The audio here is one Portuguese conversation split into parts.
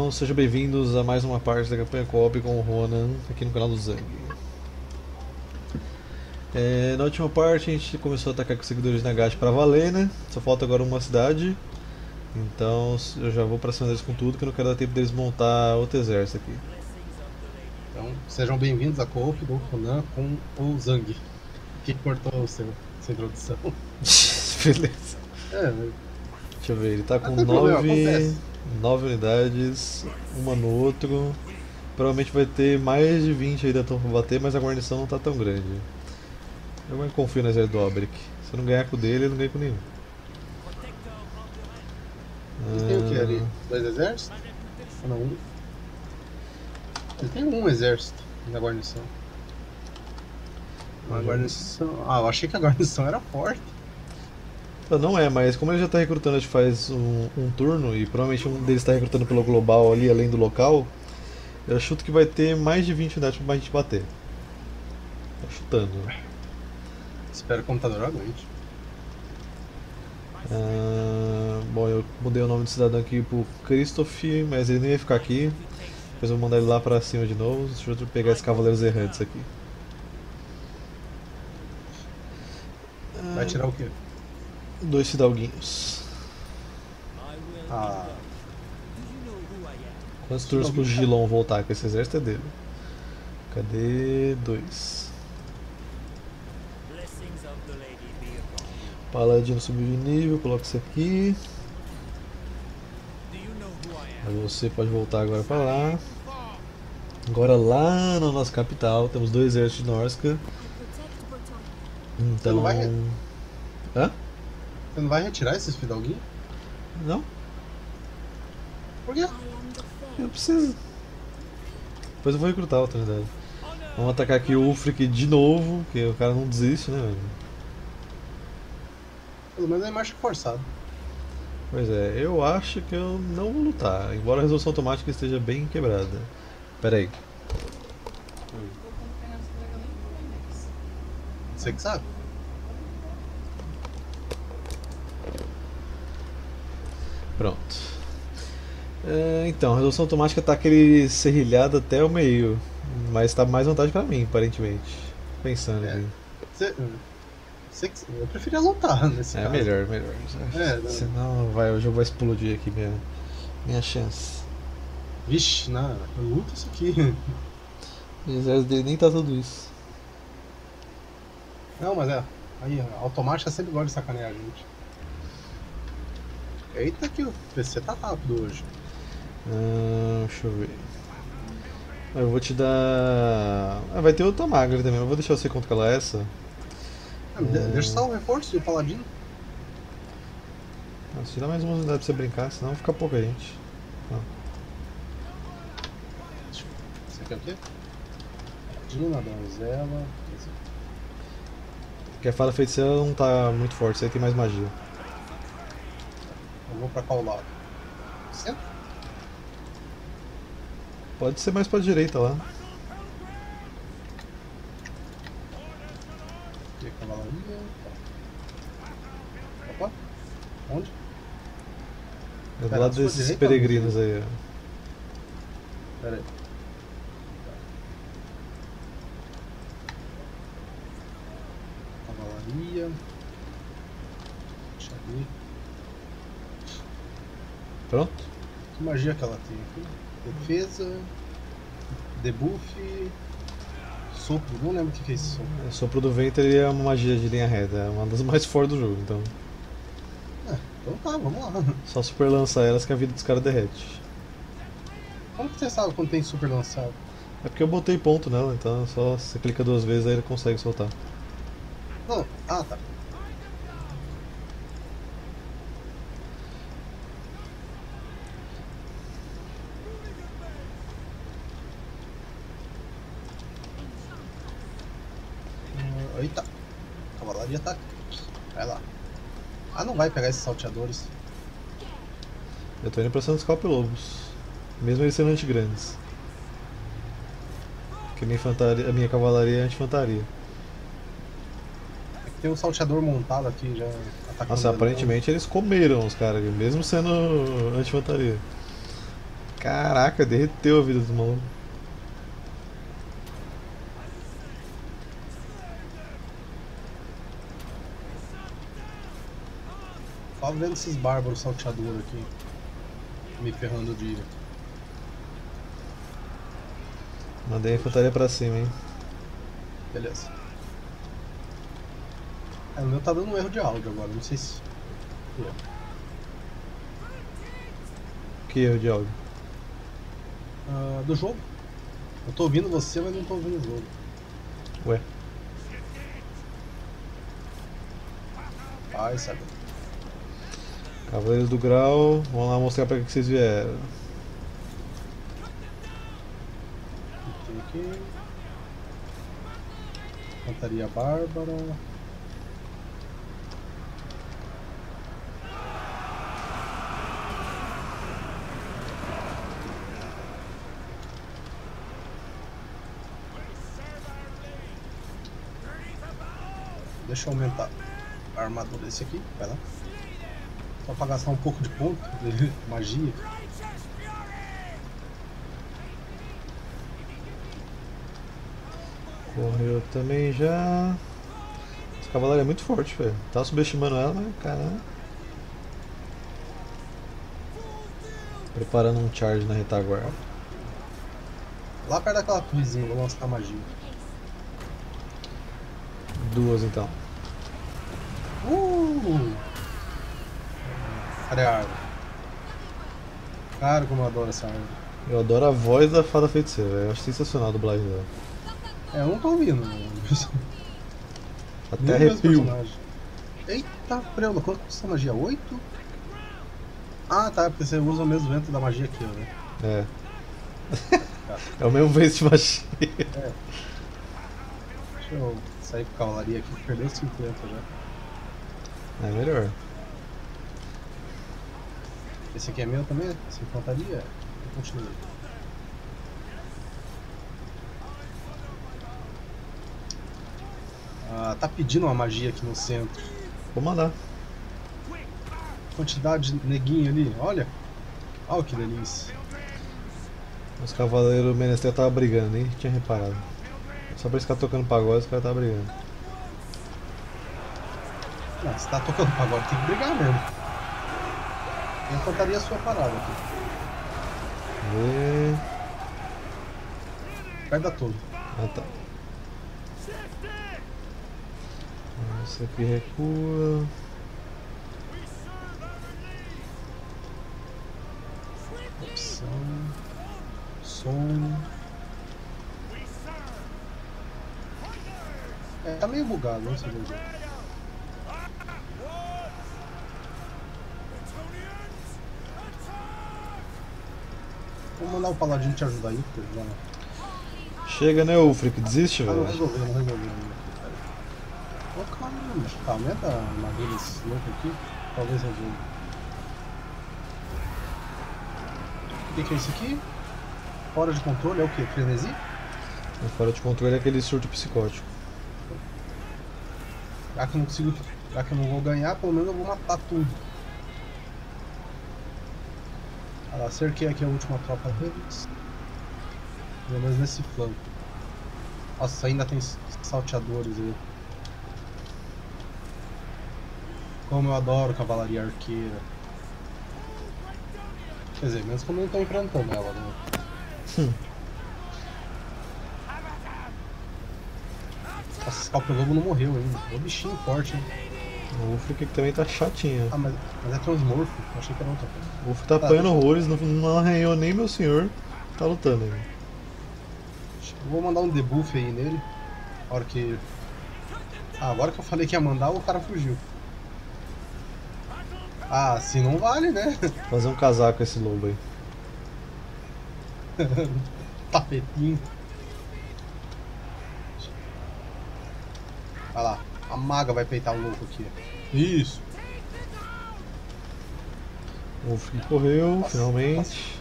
Então, sejam bem-vindos a mais uma parte da campanha Co-op com o Ronan, aqui no canal do Zang. Na última parte a gente começou a atacar com os seguidores de Nagash para valer, né? Só falta agora uma cidade. Então eu já vou pra cima deles com tudo, que eu não quero dar tempo deles montar outro exército aqui. Então, sejam bem-vindos a Co-op do Ronan com o Zang, que cortou sua introdução. Beleza. Deixa eu ver, ele tá com 9 unidades, uma no outro. Provavelmente vai ter mais de 20 ainda pra bater, mas a guarnição não tá tão grande. Eu confio no exército do Obrick. Se eu não ganhar com o dele, eu não ganho com nenhum. Ele tem o que ali? 2 exércitos? Ou não, um? Ele tem um exército na guarnição. Uma guarnição... Ah, eu achei que a guarnição era forte. Não é, mas como ele já está recrutando, acho que faz um turno, e provavelmente um deles está recrutando pelo global ali, além do local, eu chuto que vai ter mais de 20 unidades pra gente bater. Tô chutando. Espero que o computador aguente. Bom, eu mudei o nome do cidadão aqui pro Christoph, mas ele nem ia ficar aqui. Depois eu vou mandar ele lá pra cima de novo. Deixa eu pegar esses cavaleiros errantes aqui. Vai tirar o quê? 2 fidalguinhos. Ah, Quantos turnos pro Gilon voltar? Que esse exército é dele. Cadê? 2. Paladino subiu de nível, coloca isso aqui. Aí você pode voltar agora pra lá. Agora lá na nossa capital temos 2 exércitos de Norska. Então. Você não vai... Hã? Você não vai retirar esses fidalguinhos? Não? Por quê? Eu preciso. Depois eu vou recrutar outra unidade. Vamos atacar aqui o Ulfric de novo, que o cara não desiste, né, velho? Pelo menos é marcha forçada. Pois é, eu acho que eu não vou lutar, embora a resolução automática esteja bem quebrada. Pera aí. Você que sabe. Pronto. Então, a resolução automática tá aquele serrilhado até o meio, mas tá mais vantagem pra mim, aparentemente. Pensando aqui. Eu preferia lutar nesse caso. Melhor. Não. Senão o jogo vai explodir aqui minha chance. Vixe, não, luta isso aqui. O exército dele nem tá tudo isso. Não, mas aí a automática sempre gosta de sacanear a gente. Eita que o PC tá rápido hoje. Deixa eu ver. Eu vou te dar. Vai ter outra magra também, eu vou deixar você controlar essa. Deixa só o reforço de paladino. Se te dá mais uma unidade pra você brincar, senão fica pouca gente. Você quer o quê? Dina, donzela. Porque a fada feiticeira não tá muito forte, você tem mais magia. Eu vou pra qual lado? Centro? Pode ser mais pra direita lá. Aqui a cavalaria. Opa! Onde? É do lado desses peregrinos aí, ó. Pera aí. Cavalaria. Deixa eu ver. Pronto? Que magia que ela tem aqui? Defesa. Debuff. Sopro. Não lembro o que é esse sopro. O sopro do vento ele é uma magia de linha reta, é uma das mais fortes do jogo, então. Então tá, vamos lá. Só super lançar elas que a vida dos caras derrete. Como que você sabe quando tem super lançado? É porque eu botei ponto nela, então só você clica 2 vezes aí ele consegue soltar. Não, tá. Eita, a cavalaria tá aqui. Vai lá. Ah, não vai pegar esses salteadores. Eu tô indo pra cima dos Calpelobos, mesmo eles sendo antigrandes. Porque a minha cavalaria é anti-infantaria. Tem um salteador montado aqui já atacando. Nossa, aparentemente eles comeram os caras, mesmo sendo anti-infantaria. Caraca, derreteu a vida do maluco. Só vendo esses bárbaros salteadores aqui. Me ferrando o dia. Mandei a infantaria pra cima, hein. Beleza. O meu tá dando um erro de áudio agora, não sei se... Que erro de áudio? Do jogo. Eu tô ouvindo você, mas não tô ouvindo o jogo. Ué. Ai, sabe. Cavaleiros do Grau, vamos lá mostrar pra que vocês vieram. Tem aqui. Infantaria Bárbara. Deixa eu aumentar a armadura desse aqui, vai lá. Só pra gastar um pouco de ponto de magia. Correu também já. Esse cavaleiro é muito forte, velho. Tava subestimando ela, mas caramba. Preparando um charge na retaguarda. Lá perto daquela torrezinha, vou lançar magia. Duas então. Cadê a árvore? Cara, como eu adoro essa árvore. Eu adoro a voz da fada feiticeira, velho. Eu acho sensacional a dublagem dela. Eu não tô ouvindo. Até arrepio. Eita, preula, quanto custa a magia? 8? Ah, tá, porque você usa o mesmo vento da magia aqui, né? É. É o mesmo vento de magia. É. Deixa eu sair com a cavalaria aqui, perdeu 50 já. É melhor. Esse aqui é meu também? Essa infantaria? Eu continuo. Tá pedindo uma magia aqui no centro. Vou mandar. Quantidade de neguinho ali, olha. Olha que delícia. Os cavaleiros menester estavam brigando, nem tinha reparado. Só pra eles ficar tocando pagode, os caras estavam brigando. Não, se tá tocando pagode, tem que brigar mesmo. Eu contaria a sua parada aqui. E... Perto da torre. Ah, tá. Esse aqui recua. Opção. Som. Tá meio bugado, não sei dizer. Vou mandar o paladino te ajudar aí, porque já... Chega, né, Ulfric? Desiste, não velho. resolveu ainda. Ô, caramba, tá, aumenta a armadura desse louco aqui, talvez resolva. O que é isso aqui? Fora de controle, é o que? Frenesi? Fora de controle é aquele surto psicótico. Já que eu não consigo, já que eu não vou ganhar, pelo menos eu vou matar tudo. Ah lá, cerquei aqui a última tropa deles. Pelo menos nesse flanco. Nossa, ainda tem salteadores aí. Como eu adoro cavalaria arqueira. Quer dizer, mesmo quando eu não tô enfrentando ela, né? Nossa, esse Calpelobo não morreu ainda. É um bichinho forte, hein? O Ulfric também tá chatinho. Ah, mas é transmorfo. Eu achei que era outra coisa. O Ulfric tá apanhando horrores, não arranhou nem meu senhor. Tá lutando ainda. Eu vou mandar um debuff aí nele. A hora que... Ah, agora que eu falei que ia mandar, o cara fugiu. Ah, assim não vale, né? Fazer um casaco com esse lobo aí. Tapetinho. Olha lá, a maga vai peitar o louco aqui. Isso. O Ulfric correu, Nossa, finalmente.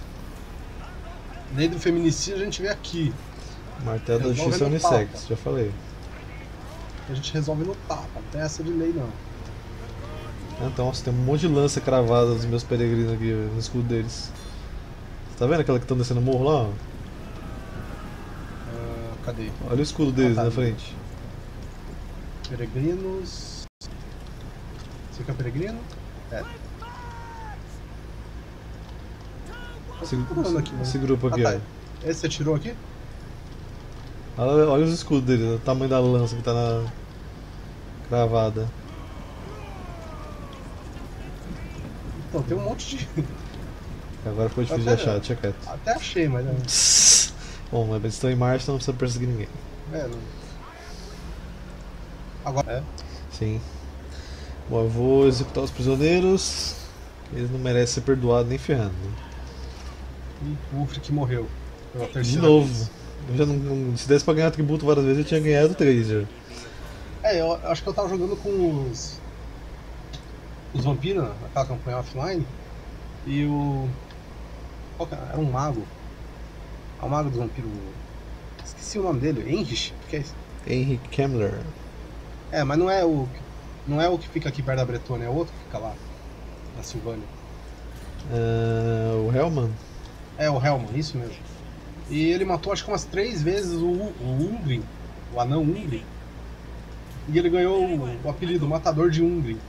Lei do feminicídio a gente vê aqui. Martelo da Justiça Unissex, já falei. A gente resolve no tapa, não tem essa de lei não. Então, nossa, tem um monte de lança cravada dos meus peregrinos aqui no escudo deles. Tá vendo aquela que estão descendo o morro lá? Ó? Cadê? Olha o escudo deles na frente. Peregrinos. Esse aqui é o peregrino? É. Esse grupo aqui, tá. Esse você tirou aqui? Olha os escudos deles, o tamanho da lança que tá na cravada. Então, tem um monte de... Agora ficou difícil de achar, deixa quieto. Até achei, mas... Bom, mas eles estão em marcha, então não precisa perseguir ninguém. Não... Agora... É. Sim. Bom, eu vou executar os prisioneiros. Eles não merecem ser perdoados nem ferrando. E o Ulfric morreu. Pela terceira de novo. vez. Eu já não, se desse pra ganhar tributo várias vezes, eu tinha ganhado 3 já. Eu acho que eu tava jogando com os vampiros naquela campanha offline. E o... Era um mago. É o mago dos vampiros. Esqueci o nome dele. Henrich? Que é esse? Henrik Kemmler. Mas não é o que fica aqui perto da Bretônia, é o outro que fica lá, na Silvânia. O Hellman? É, o Hellman, isso mesmo. E ele matou acho que umas 3 vezes o Ungrim, o anão Ungrim. E ele ganhou o apelido Matador de Ungrim.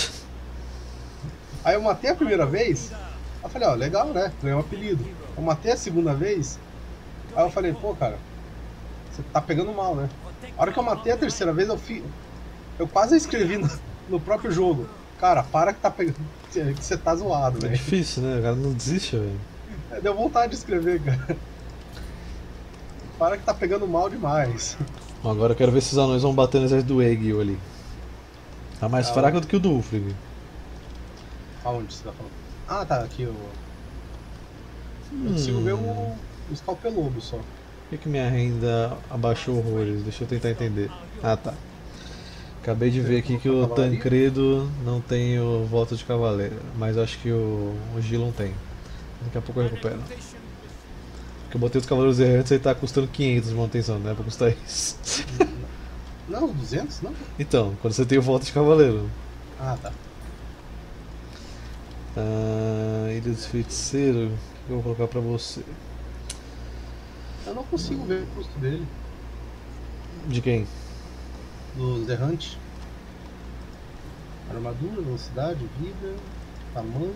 Aí eu matei a primeira vez, aí eu falei, ó, legal, né? Ganhou o apelido. Eu matei a segunda vez, aí eu falei, pô, cara, você tá pegando mal, né? A hora que eu matei a terceira vez, eu quase escrevi no próprio jogo. Cara, para que tá pegando. Que você tá zoado, velho. É difícil, né? O cara não desiste, velho. Deu vontade de escrever, cara. Para que tá pegando mal demais. Bom, agora eu quero ver se os anões vão bater no exército do Egil ali. Tá mais fraco do que o do Ulfric. Aonde você tá falando? Ah, tá, aqui eu consigo ver o escalpelobo só. Por que minha renda abaixou horrores? Deixa eu tentar entender. Ah, tá. Acabei de ver aqui que o Tancredo não tem o voto de cavaleiro, mas acho que o Gilon tem. Daqui a pouco eu recupero. Porque eu botei os cavaleiros errantes e tá custando 500 de manutenção, não é pra custar isso. Não, 200 não? Então, quando você tem o voto de cavaleiro. Ah, tá. Ilha dos Feiticeiros, o que eu vou colocar pra você? Eu não consigo ver o custo dele. De quem? Dos errantes. Armadura, velocidade, vida, tamanho.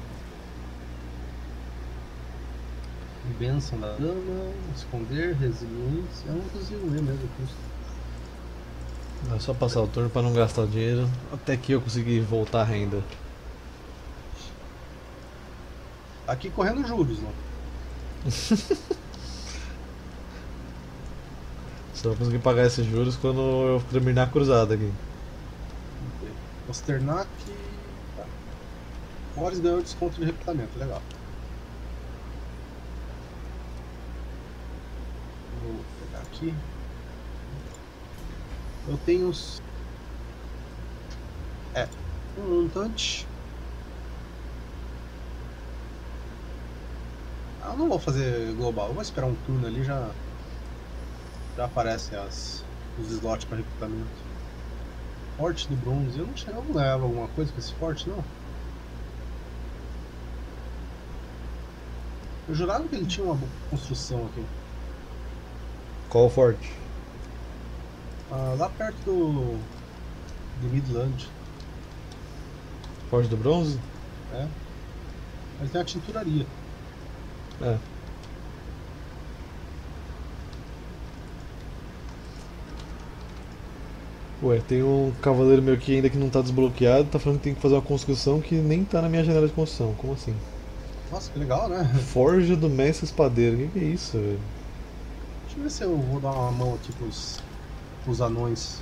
Bênção da dama, esconder, resiliência. Eu não consigo ver mesmo o custo. É só passar o turno pra não gastar dinheiro. Até que eu consegui voltar a renda. Tá aqui correndo juros, não? Só vou conseguir pagar esses juros quando eu terminar a cruzada aqui. Osternak. Tá. Boris ganhou desconto de recrutamento, legal. Vou pegar aqui. Eu tenho os. Um montante. Eu não vou fazer global, eu vou esperar um turno ali, já aparecem os slots para recrutamento. Forte do bronze, eu não ganhava alguma coisa com esse forte, não. Eu jurava que ele tinha uma construção aqui. Qual forte? Lá perto do Midland. Forte do bronze? É. Mas tem a tinturaria. É. Ué, tem um cavaleiro meu aqui ainda que não tá desbloqueado, tá falando que tem que fazer uma construção que nem tá na minha janela de construção. Como assim? Nossa, que legal, né? Forja do Mestre Espadeiro, o que é isso, velho? Deixa eu ver se eu vou dar uma mão aqui pros anões.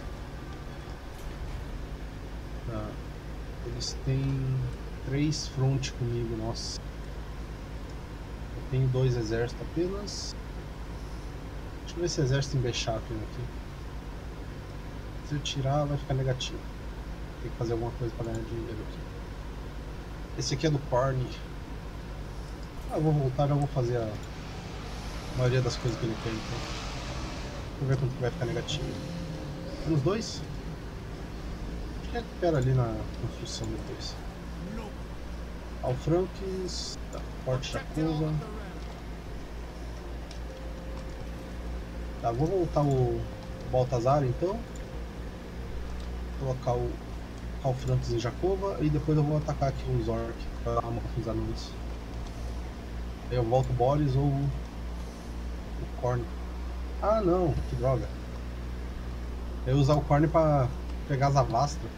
Eles têm 3 frontes comigo, nossa. Eu tenho 2 exércitos apenas. Deixa eu ver se exército em Bechapel aqui. Se eu tirar, vai ficar negativo. Tem que fazer alguma coisa para ganhar dinheiro aqui. Esse aqui é do Parney. Eu vou voltar e eu vou fazer a maioria das coisas que ele tem. Então. Vou ver quanto que vai ficar negativo. Menos 2? Acho que recupera ali na construção depois. Alfranques, tá, Forte Jacoba. Tá, vou voltar o Baltazar então. Colocar o Calfrantes em Jacova e depois eu vou atacar aqui os Orc pra dar uma com os anões. Aí eu volto o Boris ou o Korn. Ah não, que droga. Eu ia usar o Korn pra pegar as Avastra.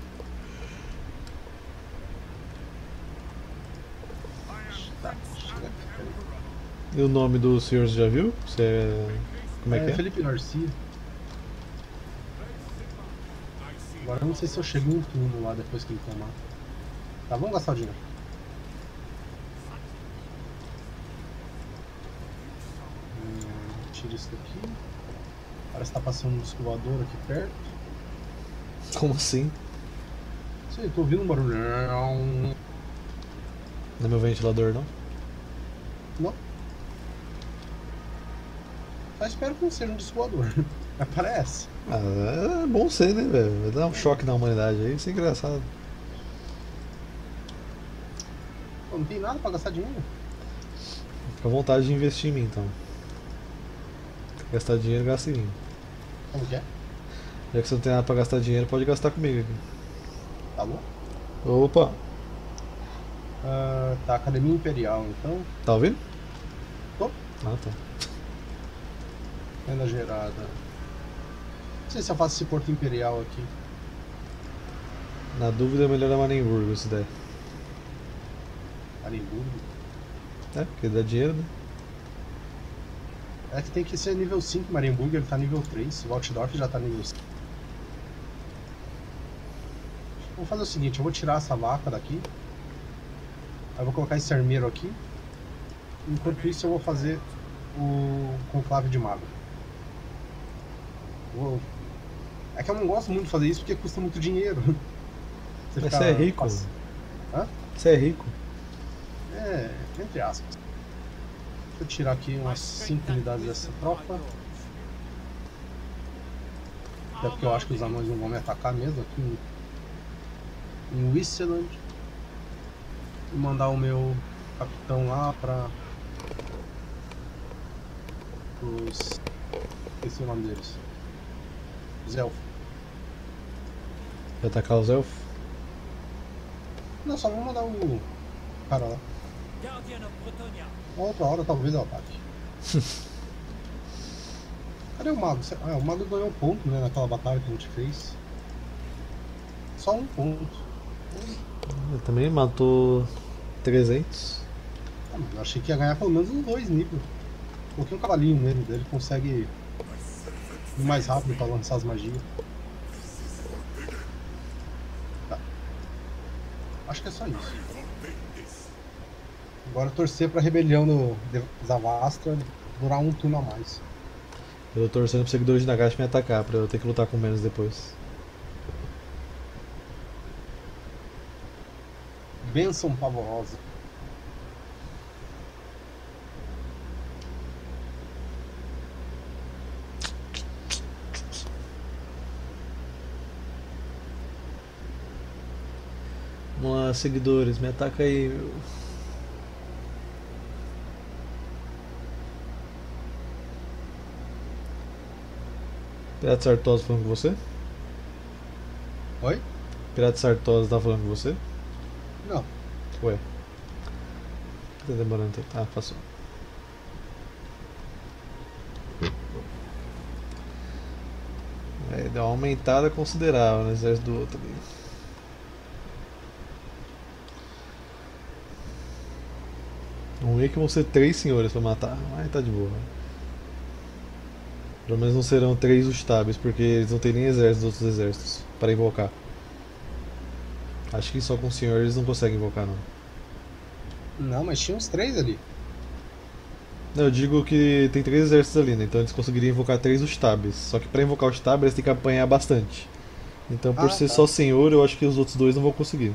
Tá, chega aqui, peraí. E o nome do senhor você já viu? Você é... Como é que é? Felipe Garcia. Agora eu não sei se eu chego em um turno lá depois que ele tomar. Tá, vamos gastar o dinheiro. Tira isso daqui. Parece que tá passando um disco voador aqui perto. Como assim? Sim, eu tô ouvindo um barulho. Não é meu ventilador, não? Não. Só espero que não seja um disco voador. Mas parece. Ah, é bom ser, né, velho? Vai dar um choque na humanidade aí, isso é engraçado. Pô, não tem nada pra gastar dinheiro. Fica à vontade de investir em mim, então. Gastar dinheiro, gasta em mim. Como que é? Já que você não tem nada pra gastar dinheiro, pode gastar comigo aqui. Tá bom? Opa! Tá, Academia Imperial então. Tá ouvindo? Tô. Ah, tá. Renda gerada. Não sei se eu faço esse Porto Imperial aqui. Na dúvida é melhor a Marienburgo, se der. Arenburgo. É, porque dá dinheiro, né? É que tem que ser nível 5, Marienburg ele tá nível 3, o Altdorf já tá nível 5. Vou fazer o seguinte, eu vou tirar essa vaca daqui. Aí eu vou colocar esse armeiro aqui. Enquanto isso eu vou fazer o conclave de mago. É que eu não gosto muito de fazer isso porque custa muito dinheiro. Você é rico. Hã? Você é rico. É, entre aspas. Deixa eu tirar aqui umas 5 unidades dessa tropa. Até porque eu acho que os anões não vão me atacar mesmo aqui em Wisseland. E mandar o meu capitão lá para os... esqueci o nome deles. Os elfos. Vai atacar os elfos? Não, só vou mandar o cara lá. Uma outra hora talvez eu ataque. Cadê o mago? Ah, o mago ganhou um ponto, né, naquela batalha que a gente fez. Só um ponto. Ele também matou 300. Ah, mas eu achei que ia ganhar pelo menos uns 2 níveis. Coloquei um cavalinho nele, ele consegue ir mais rápido para lançar as magias. Tá. Acho que é só isso. Agora torcer pra rebelião do Zavastra durar um turno a mais. Eu tô torcendo pro seguidor de Nagash me atacar, pra eu ter que lutar com menos depois. Bênção pavorosa. Vamos lá, seguidores, me ataca aí, meu. Pirata Sartosa falando com você? Oi? Pirata Sartosa tá falando com você? Não. Ué. Tá demorando tanto. Ah, passou. Aí deu uma aumentada considerável no exército do outro ali. Vamos ver que vão ser 3 senhores pra matar, mas tá de boa. Pelo menos não serão 3 Ustabes, porque eles não têm nem exércitos dos outros exércitos para invocar. Acho que só com o senhor eles não conseguem invocar, não. Não, mas tinha uns 3 ali. Não, eu digo que tem 3 exércitos ali, né? Então eles conseguiriam invocar 3 Ustabes. Só que para invocar o Ustabes eles têm que apanhar bastante. Então por ser tá. só senhor, eu acho que os outros 2 não vão conseguir.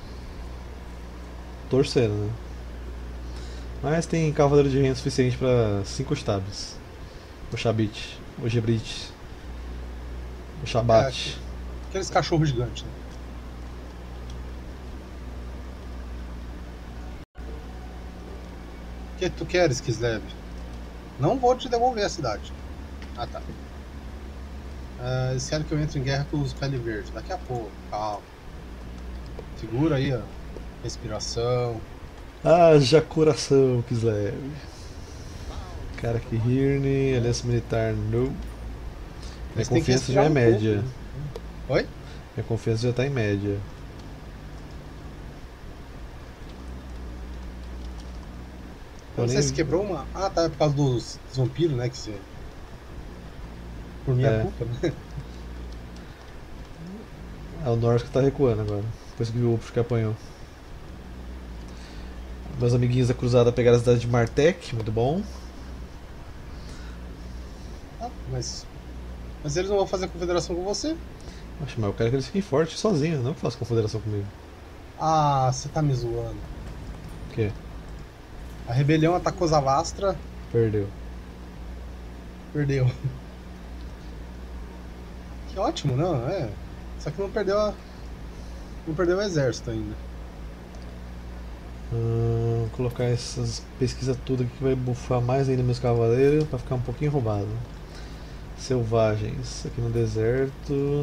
Torcendo, né? Mas tem cavaleiro de renda suficiente para 5 Ustabes. O Shabit, o Gebrit, o Shabat. Aqueles cachorros gigantes, né? O que tu queres, Kislev? Não vou te devolver a cidade. Ah, tá. Eles querem que eu entre em guerra com os pele verde. Daqui a pouco, calma. Segura aí, ó. Respiração. Haja coração, Kislev. Cara que Hirne, aliança militar, no. Minha confiança já é média. Pouco, né? Oi? Minha confiança já tá em média. Não sei se quebrou uma. Ah, tá. É por causa dos vampiros, né? Que você. Por minha culpa, né? É o Norse que tá recuando agora. Depois que viu o Upos que apanhou. Meus amiguinhos da cruzada pegaram a cidade de Martek, muito bom. Ah, mas eles não vão fazer confederação com você? Acho, mas eu quero que eles fiquem fortes sozinhos, não que façam confederação comigo. Ah, você tá me zoando. O quê? A rebelião atacou Zavastra. Perdeu. Perdeu. Que ótimo, não? É. Só que não perdeu não perdeu o exército ainda. Vou colocar essas pesquisas tudo aqui que vai bufar mais ainda meus cavaleiros pra ficar um pouquinho roubado. Selvagens, aqui no deserto.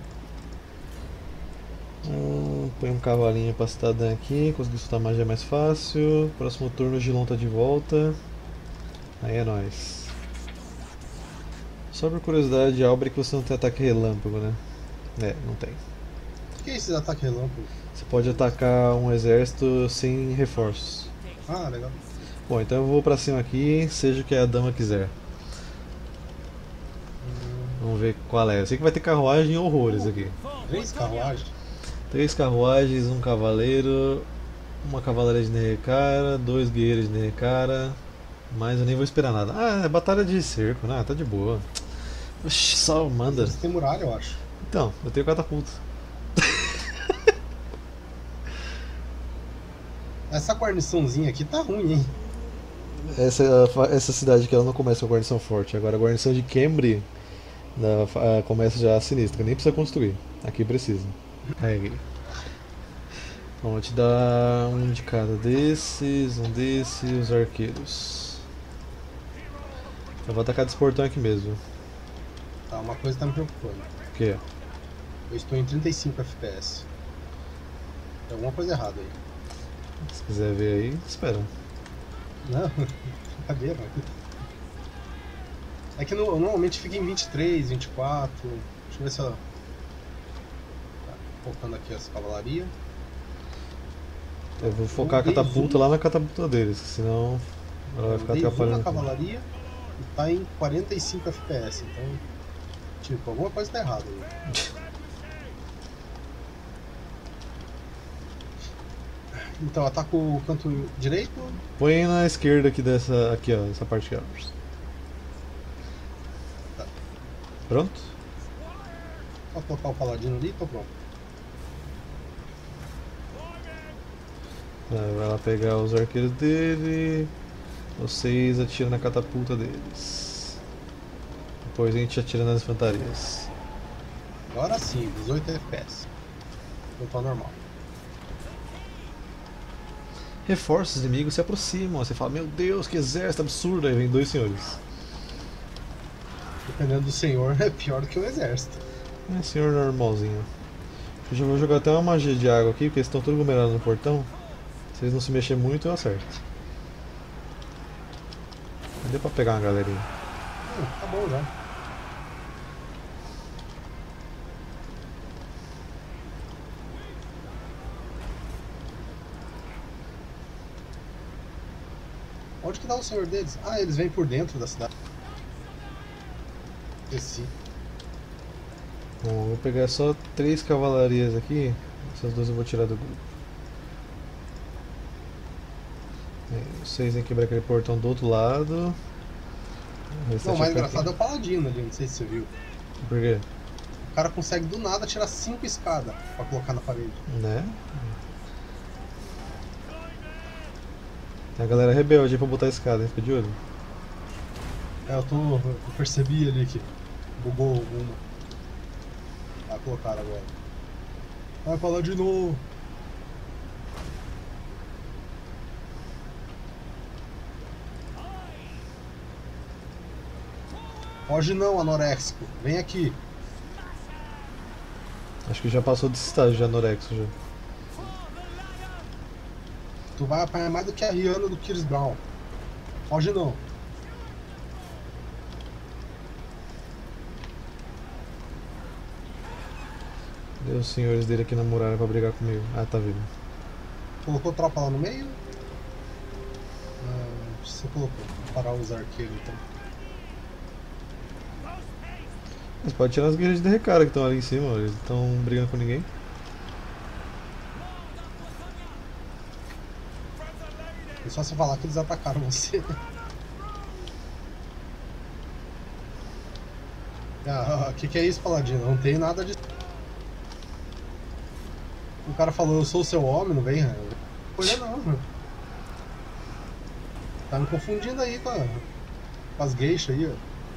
Põe um cavalinho pra cidadã aqui, conseguir soltar magia mais fácil. Próximo turno o Gilon tá de volta. Aí é nóis. Só por curiosidade, Albrecht, você não tem ataque relâmpago, né? É, não tem. O que é esse ataque relâmpago? Você pode atacar um exército sem reforços. Ah, legal. Bom, então eu vou pra cima aqui, seja o que a dama quiser. Vamos ver qual é. Eu sei que vai ter carruagem e horrores aqui. 3 carruagens? 3 carruagens, um cavaleiro, uma cavalaria de Nerrekara, 2 guerreiros de Nerrekara. Mas eu nem vou esperar nada. Ah, é batalha de cerco, né? Tá de boa. Oxi, só manda. Você tem muralha, eu acho. Então, eu tenho catapulta. Essa guarniçãozinha aqui tá ruim, hein? Essa cidade aqui ela não começa com a guarnição forte. Agora a guarnição de Cambry começa já sinistra. Nem precisa construir. Aqui precisa. Carreguei. Bom, vou te dar um de cada desses, um desses, os arqueiros. Eu vou atacar desse portão aqui mesmo. Tá, uma coisa tá me preocupando. O que? Eu estou em 35 FPS. Tem alguma coisa errada aí. Se quiser ver aí, espera. Não, brincadeira. É que normalmente fica em 23, 24. Deixa eu ver se eu. Tá, focando aqui essa cavalaria. Eu vou focar a catapulta lá na catapulta deles, senão ela vai ficar atrapalhando. Na cavalaria e tá em 45 FPS, então. Tipo, alguma coisa tá errada aí. Então, ataco o canto direito. Põe na esquerda aqui dessa. Aqui ó, essa parte aqui ó. Tá. Pronto? Só colocar o paladino ali e tô pronto. Vai lá pegar os arqueiros dele. Vocês atiram na catapulta deles. Depois a gente atira nas infantarias. Agora sim, 18 FPS. Voltou ao normal. Reforços inimigos se aproximam. Você fala, meu Deus, que exército absurdo. Aí vem 2 senhores. Dependendo do senhor, é pior do que o exército. É, senhor normalzinho. Eu já vou jogar até uma magia de água aqui, porque eles estão todos aglomerados no portão. Se eles não se mexer muito, eu acerto. Deu pra pegar uma galerinha. Tá bom já. Onde que tá o senhor deles? Ah, eles vêm por dentro da cidade. Esqueci. Bom, vou pegar só 3 cavalarias aqui. Essas 2 eu vou tirar do grupo. Vocês vêm quebrar aquele portão do outro lado. Não, o mais engraçado é o paladino ali, não sei se você viu. Por quê? O cara consegue do nada tirar 5 escadas pra colocar na parede. Né? Tem a galera rebelde aí pra botar a escada, hein? Fica de olho. É, eu percebi ali que bugou uma. Vai colocar agora. Vai paladino! Foge não, anoréxico. Vem aqui. Acho que já passou desse estágio de anorexo já. Tu vai apanhar mais do que a Rihanna do Chris Brown. Foge não. Cadê os senhores dele aqui na muralha pra brigar comigo? Ah, tá vindo. Colocou tropa lá no meio? Você colocou. Vou parar os arqueiros então. Mas pode tirar as guerreiras de recara que estão ali em cima, eles não estão brigando com ninguém. É só você falar que eles atacaram você. Que é isso, Paladino? Não tem nada de... O cara falou, eu sou o seu homem, não vem? Olha não. Tá me confundindo aí com as geishas aí, ó.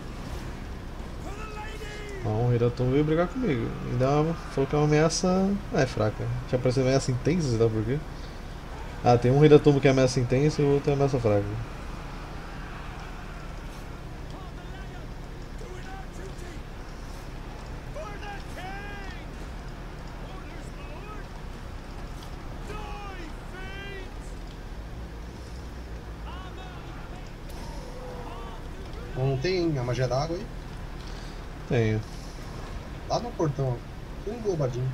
Ó, o Hiratum veio brigar comigo. Falou que é uma ameaça... é fraca. Já apareceu ameaça intensa, sabe por quê? Ah, tem um Hiratum que é ameaça intensa e o outro é ameaça fraca. Não tem a magia d'água aí? Tenho. Lá no portão, tudo englobadinho.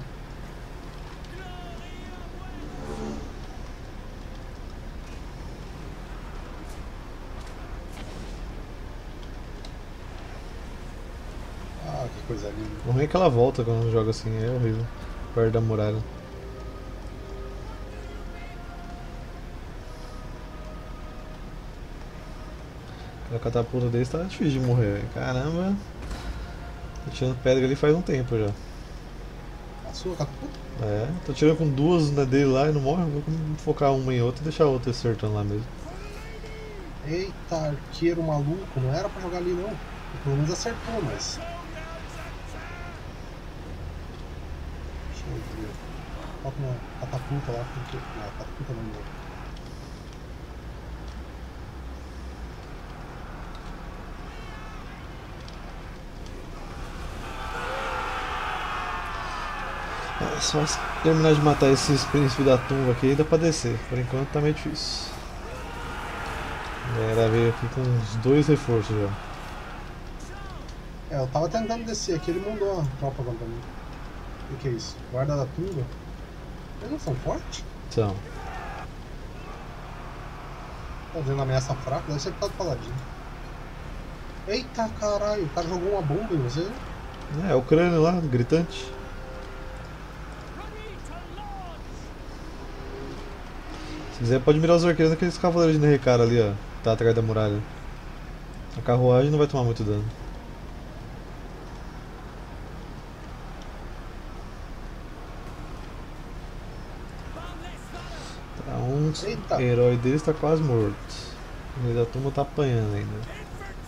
Ah, que coisa linda. O ruim é que ela volta quando joga assim, é horrível. Perto da muralha. A catapulta deles tá difícil de morrer, véio. Caramba. Tô tirando pedra ali faz um tempo já. A sua catapulta? É, tô tirando com duas dele lá e não morre, vou focar uma em outra e deixar a outra acertando lá mesmo. Eita, arqueiro maluco, não era pra jogar ali não. Pelo menos acertou, mas... Deixa eu ver. Foca na catapulta lá, porque... Não, a catapulta não morre. Só terminar de matar esses príncipes da tumba aqui e dá pra descer. Por enquanto tá meio difícil. A galera veio aqui com uns 2 reforços já. Eu tava tentando descer aqui, ele mandou uma tropa contra mim. O que é isso? Guarda da tumba? Eles não são fortes? São. Tá vendo ameaça fraca? Deve ser por causa do paladino. Eita caralho, o cara jogou uma bomba em você? É o crânio lá, gritante. Se quiser pode mirar os arqueiros naqueles cavaleiros de Nerekara ali, ó. Tá atrás da muralha. A carruagem não vai tomar muito dano. Tá, um herói deles tá quase morto. O rei da turma tá apanhando ainda.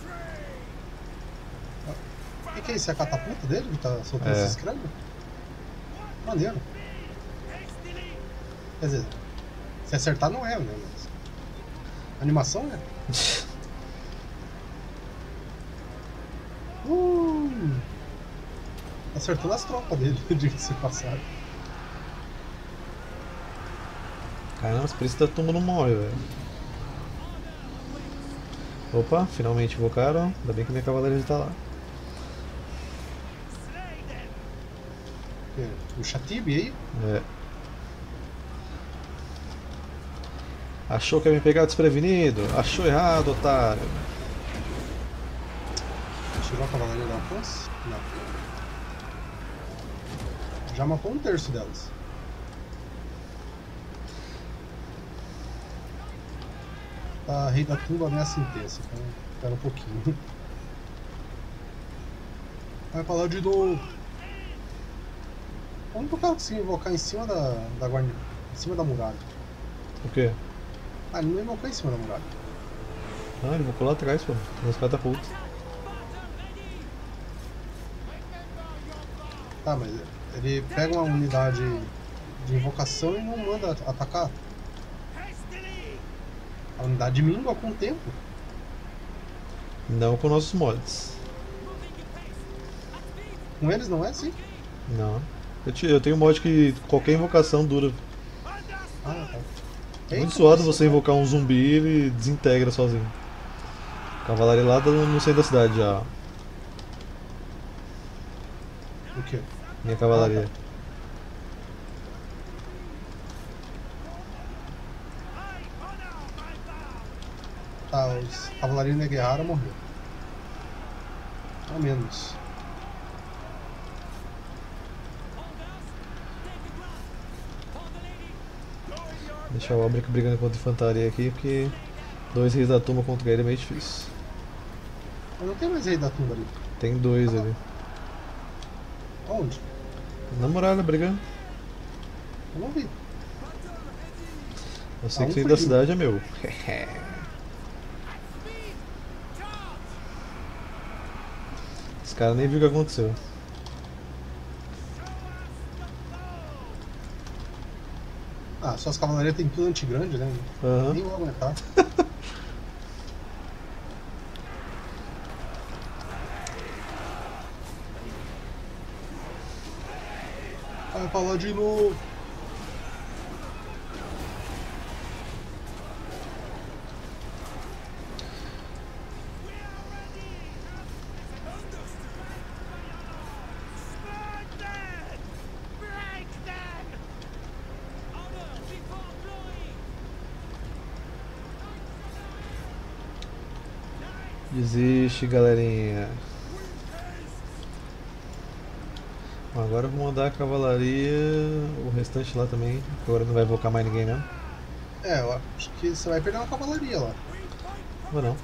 O que é isso? É a catapulta dele que tá soltando esses crânios? Maneiro. Quer dizer, se acertar não é, né? Mas... animação é. Acertou nas tropas dele, diga-se passado. Caramba, os príncipes da tumba não morrem, velho. Opa, finalmente invocaram. Ainda bem que minha cavalaria já tá lá. O Chatibi aí? É. Achou que ia me pegar desprevenido? Achou errado, otário. Chegou a cavalaria da Afonso? Não. Já matou um terço delas. Tá, rei da tumba ameaça intensa, então espera um pouquinho. Vai falar de novo. Como que o cara conseguiu invocar em cima da guarda, em cima da muralha? O quê? Ah, ele não invocou em cima da muralha. Ah, ele invocou lá atrás, pô. Nas catapultas. Tá, mas ele pega uma unidade de invocação e não manda atacar. A unidade mingua com o tempo. Não com nossos mods. Com eles não é assim? Não. Eu tenho um mod que qualquer invocação dura. Ah, tá. Muito suado você invocar um zumbi e ele desintegra sozinho. Cavalaria lá no centro da cidade já. O quê? Minha cavalaria. Tá, os cavalaria Neguehara morreu. Ao menos. Deixar o Obrick brigando contra a infantaria aqui, porque 2 reis da tumba contra ele é meio difícil. Mas não tem mais rei da tumba ali. Tem 2 ali. Onde? Na muralha brigando. Eu não vi. Eu sei que o um rei da fugiu. cidade é meu. Os caras nem viram o que aconteceu. Ah, suas cavalarias tem tudo antigrande, né? Aham. Nem vou aguentar. Vai falar de novo. Desiste, galerinha. Bom, agora eu vou mandar a cavalaria, o restante lá também, que agora não vai invocar mais ninguém não. É, eu acho que você vai perder uma cavalaria lá. Ou não.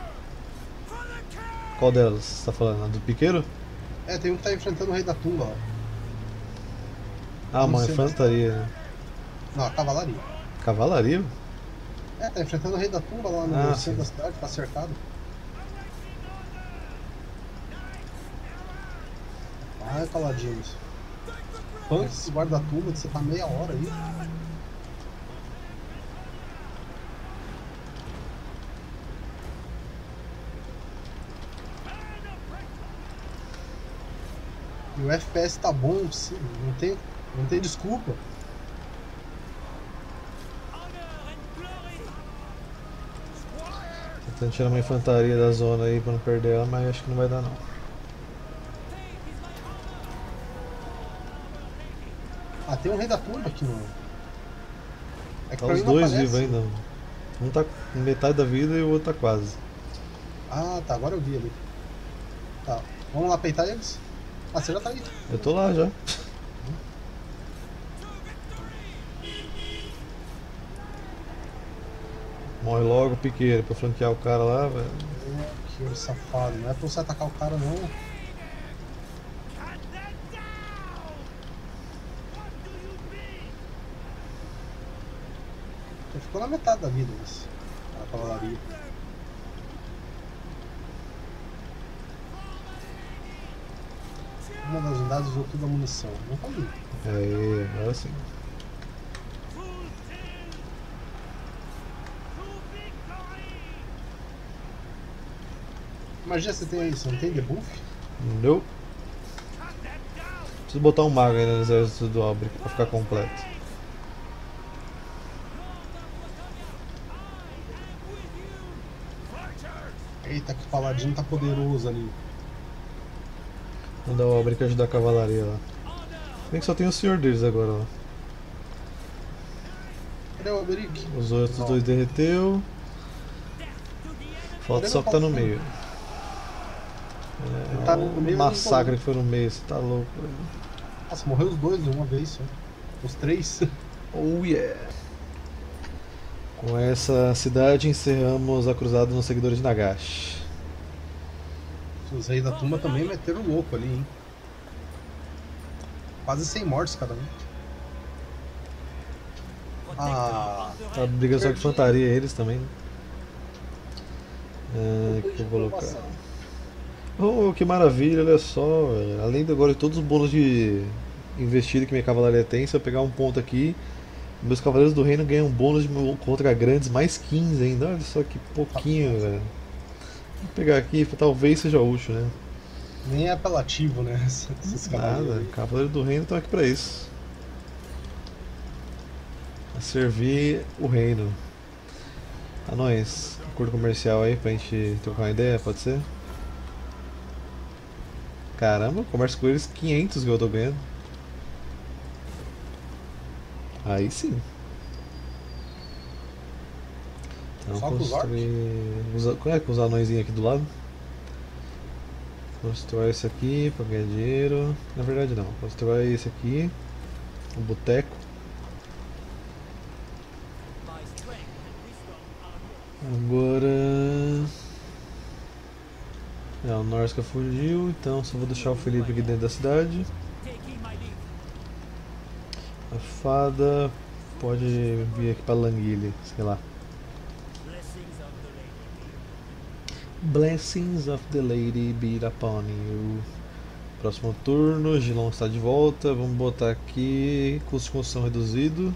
Qual delas você tá falando? A do piqueiro? É, tem um que tá enfrentando o rei da tumba lá. Ah, uma Não sei. infantaria. Né? Não, a cavalaria. Cavalaria? É, tá enfrentando o rei da tumba lá no Ah, centro sim. da cidade, tá cercado. Ai, Paladinos. Antes guarda-tumba, você tá meia hora aí. E o FPS tá bom, sim, não tem desculpa. Tentando tirar uma infantaria da zona aí pra não perder ela, mas acho que não vai dar não. Ah, tem um rei da tumba aqui no. É que Tá pra os mim não dois aparece. vivos ainda. Um tá com metade da vida e o outro tá quase. Ah, tá, agora eu vi ali. Tá, vamos lá peitar eles? Ah, você já tá aí. Eu tô lá já. Morre logo, piqueiro, pra flanquear o cara lá, velho. Que safado, não é pra você atacar o cara não. Ele ficou na metade da vida esse. A cavalaria. Uma das unidades usou toda a munição. Não tá ali. Aí, agora sim. Imagina você tem aí, você não tem debuff? Não. Preciso botar um mago aí no exército do Albric pra ficar completo. Eita, que paladino tá poderoso ali. Mandar o Albric ajudar a cavalaria lá. Bem que só tem o senhor deles agora lá. Cadê o Alberic? Os outros dois derreteu. Falta só que tá no meio. É Tá no meio, um massacre que foi no meio, você tá louco. Velho. Nossa, morreu os dois de uma vez só. Os três. Oh yeah! Com essa cidade encerramos a cruzada nos seguidores de Nagash. Os reis da tumba também meteram o louco ali, hein? Quase 100 mortos cada um. Ah, Tá brigando só com infantaria eles também. Né? O que eu vou colocar? Oh, que maravilha, olha só, velho. Além de agora de todos os bônus de investida que minha cavalaria tem, se eu pegar um ponto aqui, meus cavaleiros do reino ganham um bônus contra grandes mais 15 ainda. Olha só que pouquinho, velho. Vou pegar aqui, talvez seja útil, né? Nem é apelativo, né? Esses Nada, Cavaleiro do Reino estão aqui pra isso. A servir o reino. Anões, acordo comercial aí pra gente trocar uma ideia, pode ser? Caramba, comércio com eles 500 que eu tô ganhando. Aí sim. Então só construir. Com os anõezinhos aqui do lado. Constrói esse aqui pra ganhar dinheiro. Na verdade não, constrói esse aqui. Um boteco. Agora. O Norsca fugiu, então só vou deixar o Felipe aqui dentro da cidade. A fada pode vir aqui pra Languile, sei lá. Blessings of the Lady be upon you. Próximo turno, Gilon está de volta. Vamos botar aqui custo de construção reduzido.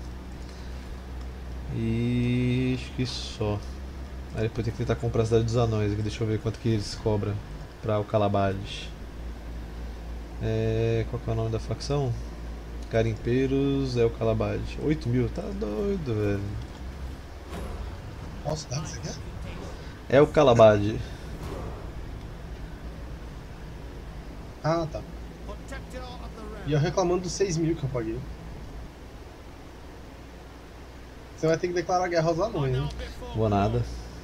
E acho que só. Aí depois tem que tentar comprar a cidade dos anões aqui. Deixa eu ver quanto que eles cobram para o Calabades. Qual que é o nome da facção? Garimpeiros é o Calabades. 8.000, tá doido, velho. Qual cidade você quer? É o Calabade. Ah, tá. E eu reclamando dos 6.000 que eu paguei. Você vai ter que declarar guerra aos anões, né? Vou nada.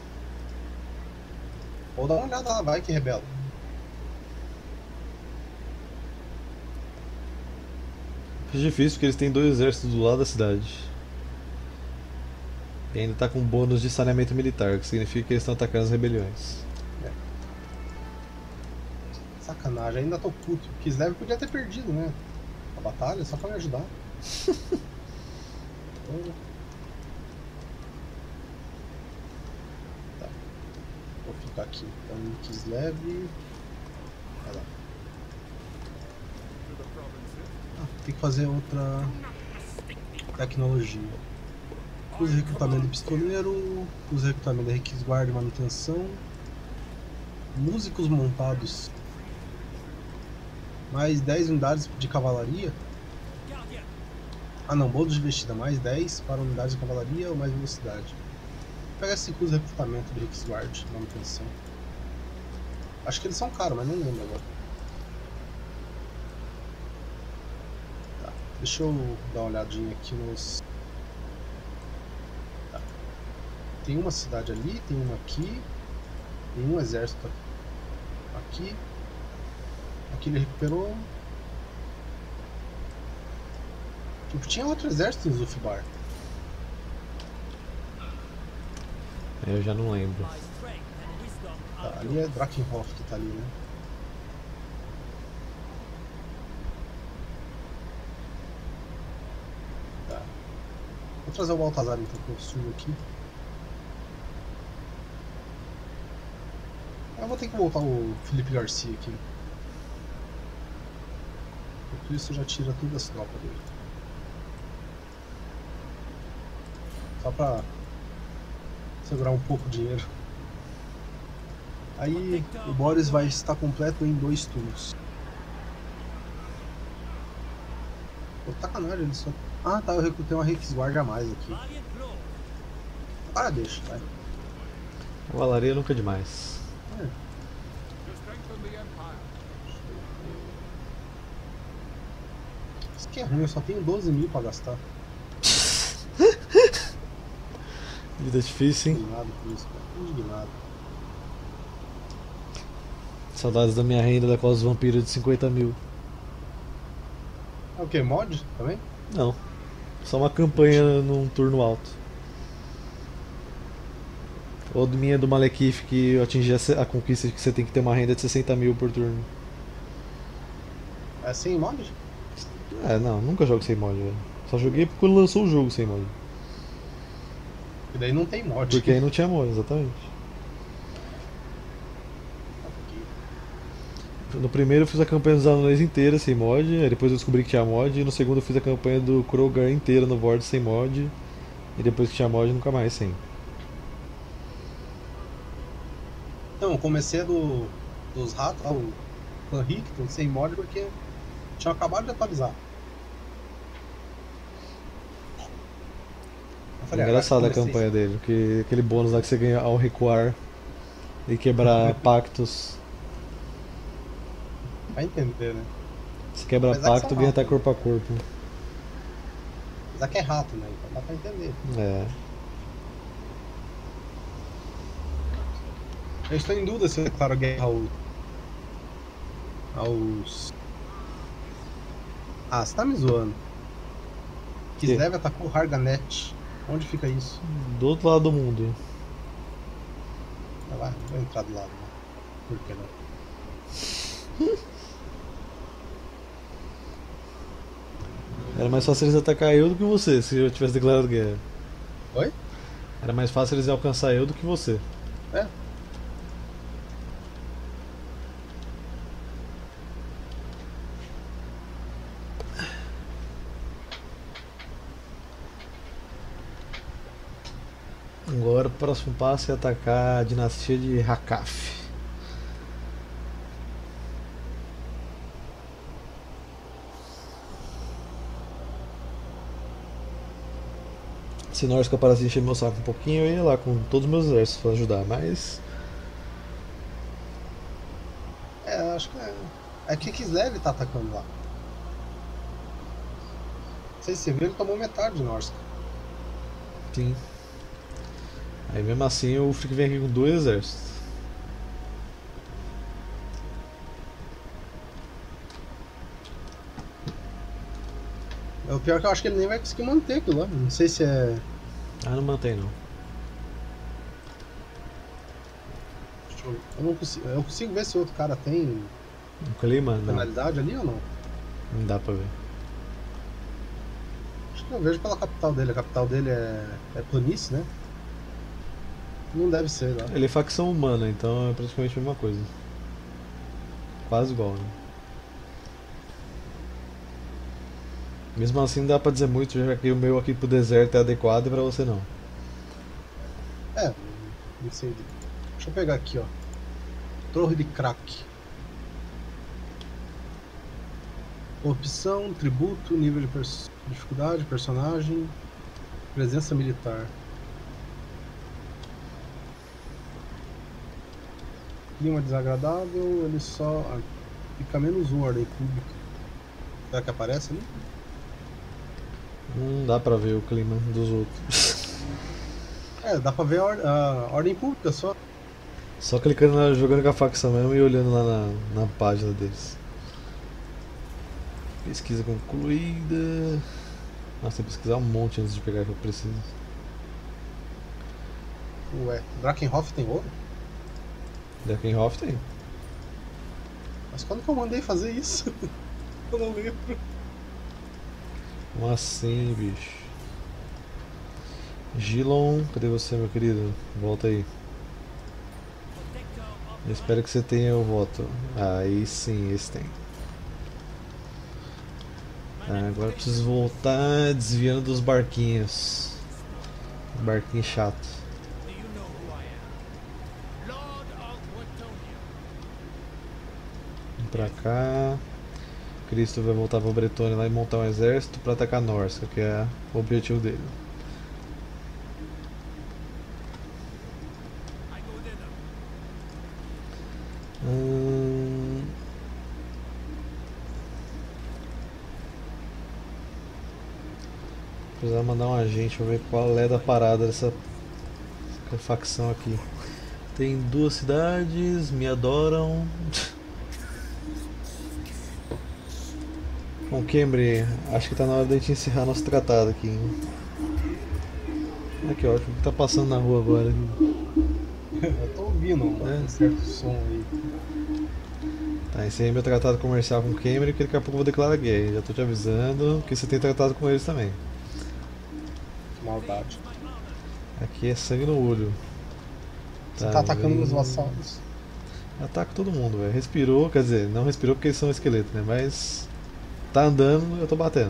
Ou dá uma olhada lá, vai que rebela. É difícil porque eles têm 2 exércitos do lado da cidade. E ainda tá com bônus de saneamento militar, que significa que eles estão atacando as rebeliões. Sacanagem, ainda tô puto. Kislev podia ter perdido, né? A batalha, só pra me ajudar. Tá. Vou ficar aqui. Então, Kislev. Vai lá. Tem que fazer outra tecnologia. Usa recrutamento de pistoleiro. Usa recrutamento de requisguarda e manutenção. Músicos montados. Mais 10 unidades de cavalaria. Ah não, bônus de vestida. Mais 10 para unidades de cavalaria ou mais velocidade. Vou pegar esse custo de recrutamento de Rexguard, manutenção. Acho que eles são caros, mas não lembro agora. Tá, deixa eu dar uma olhadinha aqui nos... Tá. Tem uma cidade ali, tem uma aqui. Tem um exército aqui. Aqui ele recuperou. Tipo, tinha outro exército em Zufbar. Eu já não lembro. Tá, ali é Drakenhof que tá ali, né? Tá. Vou trazer o Baltazar então, que eu subo aqui. Eu vou ter que voltar o Felipe Garcia aqui. Por isso já tira todas as tropas dele. Só pra segurar um pouco o dinheiro. Aí o Boris vai estar completo em 2 turnos. Pô, sacanagem, ele só... Ah tá, eu recrutei uma Rexguard a mais aqui. Agora deixa, vai. Cavalaria nunca é demais. Isso que é ruim, eu só tenho 12.000 pra gastar. Vida difícil, hein? Indignado com isso, cara. Indignado. Saudades da minha renda da Cos Vampiro de 50.000. É o que? Mod também? Não. Só uma campanha num turno alto. Ou minha do Malekith que eu atingi a conquista que você tem que ter uma renda de 60.000 por turno. É sem mod? Não, nunca jogo sem mod, velho. Só joguei quando lançou o jogo sem mod. E daí não tem mod. Porque aí não tinha mod, exatamente. No primeiro eu fiz a campanha dos anões inteira sem mod, aí depois eu descobri que tinha mod, e no segundo eu fiz a campanha do Krogar inteira no Vortex sem mod, e depois que tinha mod nunca mais sem. Então, eu comecei dos ratos, Clã Ricton sem mod porque tinha acabado de atualizar. Eu falei, Engraçada a campanha dele, porque aquele bônus lá que você ganha ao recuar e quebrar pactos. Vai entender, né? Se quebra Apesar que pacto, são ganha até ratos, corpo a corpo. apesar que é rato, né? Então dá pra entender. É. Eu estou em dúvida se eu declaro guerra aos... Ah, você tá me zoando. Kislev atacou Harganet. Onde fica isso? Do outro lado do mundo. Vai lá, vou entrar do lado, né? Por que não? Era mais fácil eles atacar eu do que você, se eu tivesse declarado guerra. Oi? Era mais fácil eles alcançar eu do que você. É. Agora o próximo passo é atacar a dinastia de Hakaf. Se Norska parasse de encher meu saco um pouquinho, eu ia lá com todos os meus exércitos pra ajudar, mas. Acho que é. É que Kislev tá atacando lá. Não sei se você viu, ele tomou metade de Norska. Sim. Aí mesmo assim o Frick vem aqui com 2 exércitos. O pior é que eu acho que ele nem vai conseguir manter aquilo lá. Não sei se é. Ah, não mantém não. Eu consigo ver se o outro cara tem O clima? Não. penalidade ali ou não? Não dá pra ver. Acho que eu vejo pela capital dele. A capital dele é planície, né? Não deve ser lá. Ele é facção humana, então é praticamente a mesma coisa. Quase igual, né? Mesmo assim não dá pra dizer muito, já que o meu aqui pro deserto é adequado e pra você não. Não sei. Deixa eu pegar aqui, ó. Torre de crack. Opção, tributo, nível de dificuldade, personagem, presença militar. Clima desagradável, ele só fica -1 ordem pública. Será que aparece ali? Não dá pra ver o clima dos outros. Dá pra ver a ordem pública só. Só clicando lá, jogando com a facção mesmo e olhando lá na página deles. Pesquisa concluída. Nossa, tem que pesquisar um monte antes de pegar o que eu preciso. Ué, Drakenhof tem ouro? Drakenhof tem. Mas quando que eu mandei fazer isso? Eu não lembro. Como assim, bicho? Gilon, cadê você, meu querido? Volta aí. Eu espero que você tenha o voto. Aí sim, esse tem. Agora eu preciso voltar desviando dos barquinhos. Barquinho chato. Vem pra cá. Cristo vai voltar pra Bretônia lá e montar um exército pra atacar Norska, que é o objetivo dele. Precisar mandar um agente pra ver qual é da parada dessa facção aqui. Tem 2 cidades, me adoram. Bom, Cambry, acho que tá na hora da gente encerrar nosso tratado aqui, hein? Que ótimo, o que tá passando na rua agora? Eu tô ouvindo um certo som aí. Tá, encerrei meu tratado comercial com o Cambry, que daqui a pouco eu vou declarar guerra. Já tô te avisando que você tem tratado com eles também. Maldade. Aqui é sangue no olho. Você tá atacando meus vassalos. Ataca todo mundo, velho. Respirou, quer dizer, não respirou porque eles são esqueletos, né? Mas tá andando, eu tô batendo.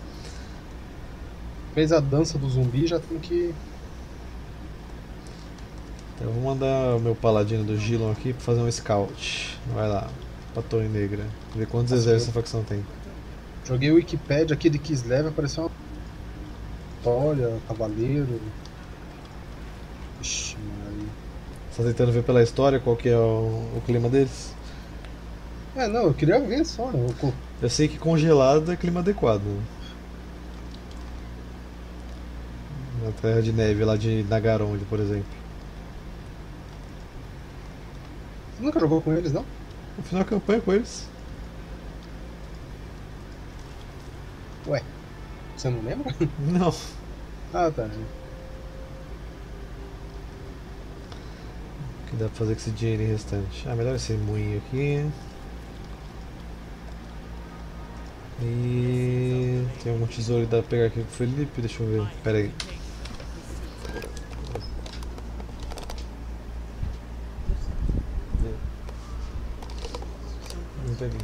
Fez a dança do zumbi, já tem que... Então eu vou mandar o meu paladino do Gilon aqui pra fazer um scout. Vai lá. pra Torre Negra. Ver quantos exércitos a facção tem. Joguei o Wikipedia aqui de Kislev, apareceu uma história, cavaleiro. Ixi, Maria. Você tá tentando ver pela história qual que é o clima deles? Não, eu queria ver só, né? Eu sei que congelado é clima adequado. Na terra de neve lá de Nagaronde, por exemplo. Você nunca jogou com eles, não? No final da campanha com eles. Ué, você não lembra? Não. Ah, tá. O que dá pra fazer com esse dinheiro restante? Ah, melhor esse moinho aqui. E tem algum tesouro que dá pra pegar aqui com o Felipe? Deixa eu ver. Pera aí. Não peguei.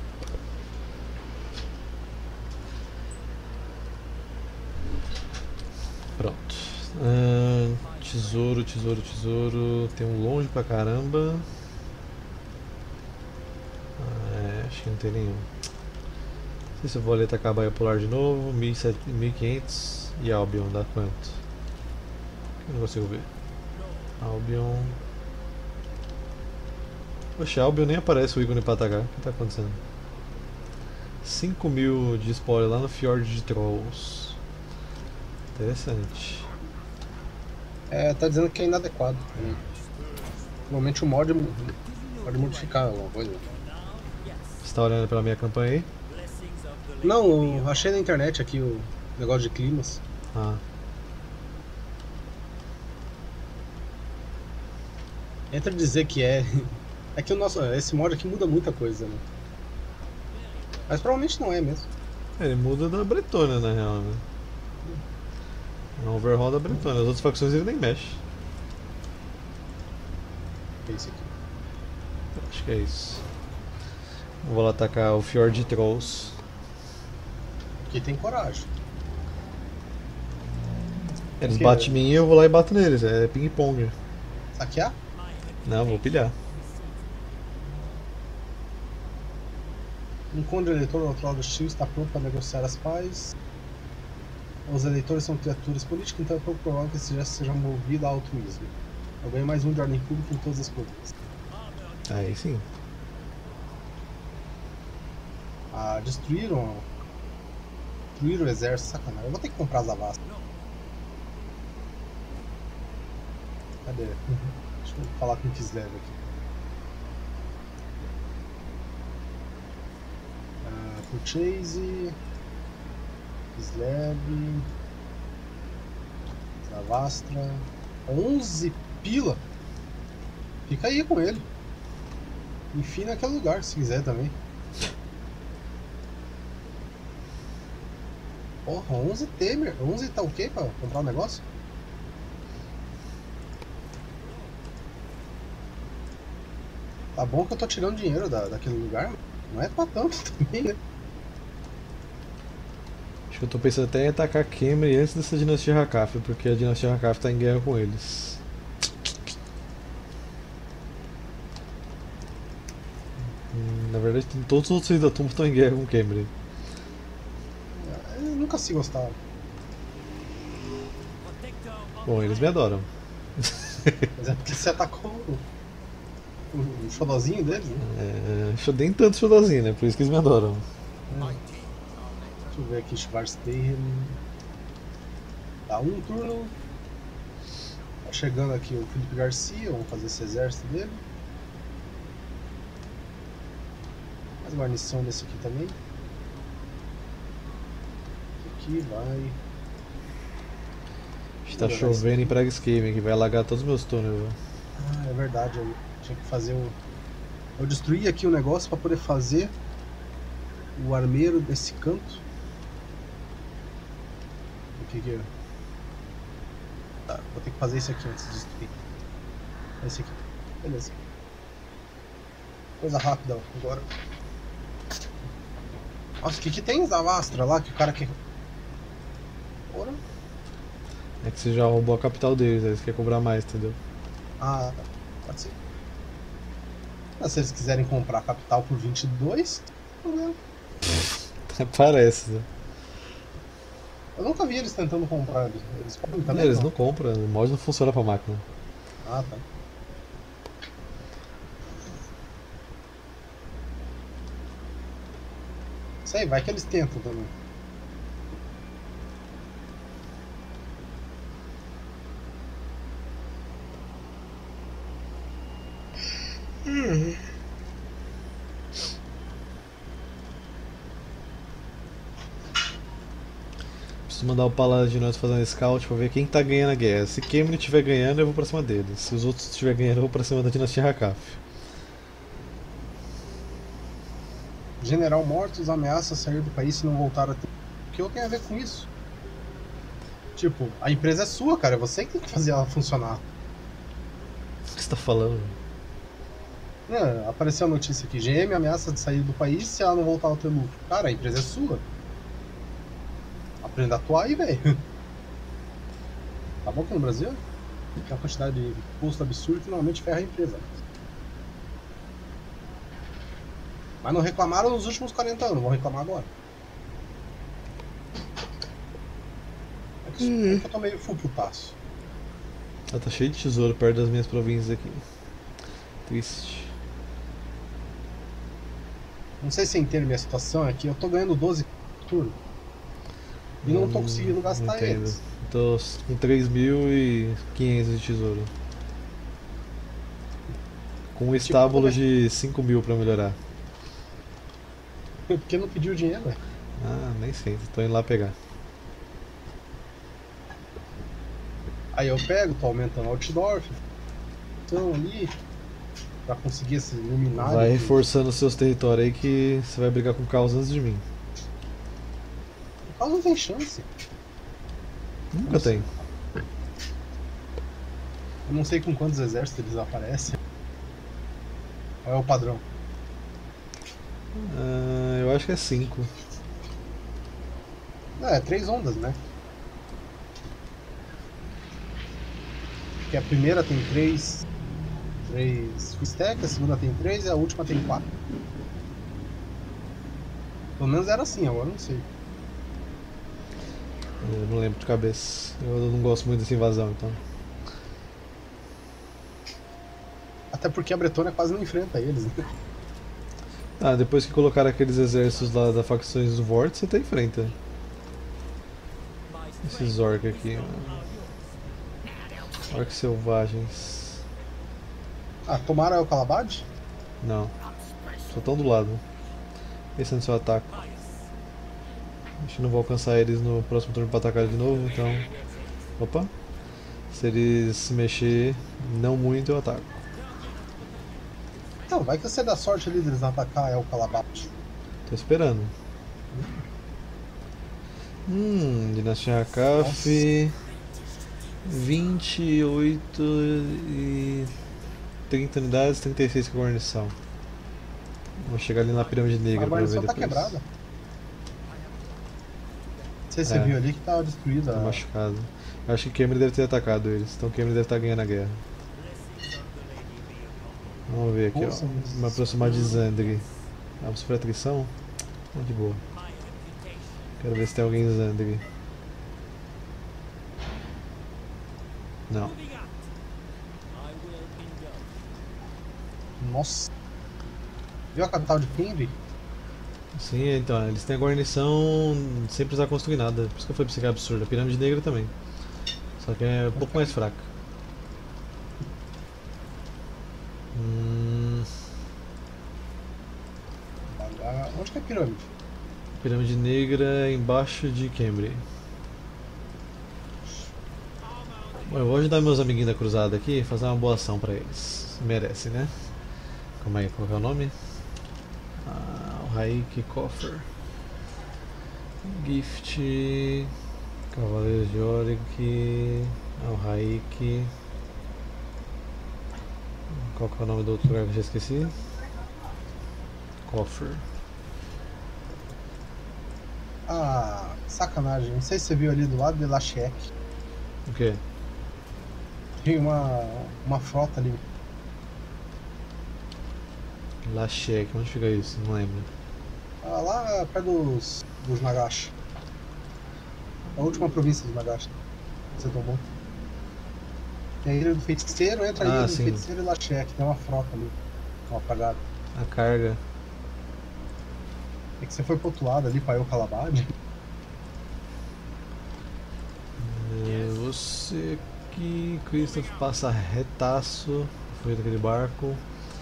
Pronto. Tesouro, tesouro, tesouro. Tem um longe pra caramba. Acho que não tem nenhum. Não sei se eu vou ali atacar a Baía Polar de novo. 1500. E Albion dá quanto? Eu não consigo ver. Albion. Poxa, Albion nem aparece o ícone pra atacar. O que tá acontecendo? 5.000 de spoiler lá no Fjord de Trolls. Interessante. Tá dizendo que é inadequado. Normalmente o mod pode modificar alguma coisa. Você tá olhando pela minha campanha aí? Não, eu achei na internet aqui o negócio de climas. Ah. Entra dizer que é. É que esse mod aqui muda muita coisa, né? Mas provavelmente não é mesmo. Ele muda da Bretônia na real, né? É um overhaul da Bretônia. As outras facções ele nem mexe. É isso aqui. Acho que é isso. Eu vou lá atacar o Fjord de Trolls. Aqui tem coragem. Eles batem em mim e eu vou lá e bato neles. É ping-pong. Saquear? Não, vou pilhar. Encontre o eleitor natural do Steel está pronto para negociar as paz. Os eleitores são criaturas políticas, então é pouco provável que esse gesto seja movido a altruísmo. Eu ganho mais um de ordem pública em todas as províncias. Aí sim. Destruíram o exército, sacanagem. Eu vou ter que comprar as avastas. Cadê? Deixa eu falar com o Kislev aqui. Purchase. Kislev. Zavastra. 11 pila. Fica aí com ele. Enfim, naquele lugar, se quiser também. Porra, 11 Temer. 11 tá ok pra comprar um negócio? Tá bom que eu tô tirando dinheiro daquele lugar. Não é pra tanto também, né? Acho que eu tô pensando até em atacar Khemri antes dessa dinastia Hakaf, porque a dinastia Hakaf tá em guerra com eles. Na verdade, todos os outros reis da tumba estão em guerra com Khemri. Eu nunca se gostaram. Bom, eles me adoram. Mas é porque você atacou o xodozinho deles, né? Nem tanto xodozinho, né? Por isso que eles me adoram. Deixa eu ver aqui, Schwarzteichen. Tá, um turno. Tá chegando aqui o Felipe Garcia, vamos fazer esse exército dele. Mais guarnição desse aqui também. Esse aqui vai. Está chovendo em Praguescaven, que vai alagar todos os meus túneis. É verdade, eu tinha que fazer o. Eu destruí aqui o negócio para poder fazer o armeiro desse canto. O que que é? Tá, vou ter que fazer isso aqui antes de destruir. Esse aqui. Beleza. Coisa rápida agora. Nossa, o que que tem Zavastra lá que o cara quer. Ora? É que você já roubou a capital deles, aí você quer cobrar mais, entendeu? Ah, tá. Pode ser. Mas se eles quiserem comprar a capital por 22, não problema. Parece, né? Eu nunca vi eles tentando comprar. Eles podem também? Eles não compram, o mod não funciona pra máquina. Ah, tá. Sei, vai que eles tentam também. Preciso mandar o Paladinoso fazer um scout pra ver quem tá ganhando a guerra. Se Kemri estiver ganhando, eu vou pra cima deles. Se os outros estiverem ganhando, eu vou pra cima da dinastia Hakaf. General Mortos ameaça sair do país se não voltar a ter. O que eu tenho a ver com isso? Tipo, a empresa é sua, cara. É você que tem que fazer ela funcionar. O que você tá falando? Apareceu a notícia aqui. GM ameaça de sair do país se ela não voltar a ter lucro. Cara, a empresa é sua. Aprenda a atuar aí, velho. Tá bom que no Brasil tem uma quantidade de custo absurdo que normalmente ferra a empresa. Mas não reclamaram nos últimos 40 anos, vão reclamar agora. É que eu tô meio full putaço. Tá cheio de tesouro perto das minhas províncias aqui. Triste. Não sei se entende minha situação aqui. Eu tô ganhando 12 turno. E não tô conseguindo gastar eles. Tô com 3.500 de tesouro. Com um estábulo de 5.000 pra melhorar. Porque não pediu dinheiro, velho. Ah, nem sei, tô indo lá pegar. Aí eu pego, tô aumentando o outdoor, então ali, pra conseguir esse luminário. Vai reforçando os seus territórios aí que você vai brigar com o caos antes de mim. O caos não tem chance. Nunca tem. Eu não sei com quantos exércitos eles aparecem. Qual é o padrão? Eu acho que é 5. É 3 ondas, né? Porque a primeira tem 3 stack, a segunda tem 3 e a última tem 4. Pelo menos era assim, agora eu não sei. Eu não lembro de cabeça. Eu não gosto muito dessa invasão, então. Até porque a Bretônia quase não enfrenta eles, né? Depois que colocaram aqueles exércitos lá da facções do Vort, você tá em frente. Esses orcs aqui. Orcs selvagens. Tomaram o Calabad? Não. Só estão do lado. Esse é o seu ataque. Acho que não vou alcançar eles no próximo turno pra atacar de novo, então. Opa! Se eles se mexer não muito, eu ataco. Não, vai que você dá sorte ali deles atacar o Calabad. Tô esperando. Dinastia Hakaf. 28 e 30 unidades, 36 com guarnição. Vou chegar ali na pirâmide negra pra ver depois. Tá quebrada. Não sei se você viu ali que tava destruída. Tá machucado. Acho que Kemri deve ter atacado eles, então Kemri deve estar ganhando a guerra. Vamos ver aqui, ó. Me aproximar de Zandri. Vamos sofrer atrição? De boa. Quero ver se tem alguém em Zandri. Não. Nossa. Viu a capital de Kemri? Sim, então, eles têm a guarnição sem precisar construir nada. Por isso que eu falei pra você que é absurdo. A pirâmide negra também. Só que é um pouco mais fraca. Onde que é a pirâmide? Pirâmide negra embaixo de Kemri. Bom, eu vou ajudar meus amiguinhos da cruzada aqui e fazer uma boa ação pra eles. Merece, né? Calma aí, qual é o nome? O Raik Coffer. Gift. Cavaleiro de Oric. O Raik. Qual que é o nome do outro lugar que eu já esqueci? Coffer. Sacanagem. Não sei se você viu ali do lado de Lashek. O quê? Tem uma frota ali. Lachek, onde fica isso? Não lembro. Ah, lá perto dos Nagashi. A última província dos Nagashi. Você tomou. Tem a Ilha do Feiticeiro, entra a Ilha do Sim. Feiticeiro e Lachek. Tem uma frota ali. Uma apagada. A carga. É que você foi pro outro lado ali pra Eucalabad. Você aqui, Christoph passa retaço. Foi daquele barco.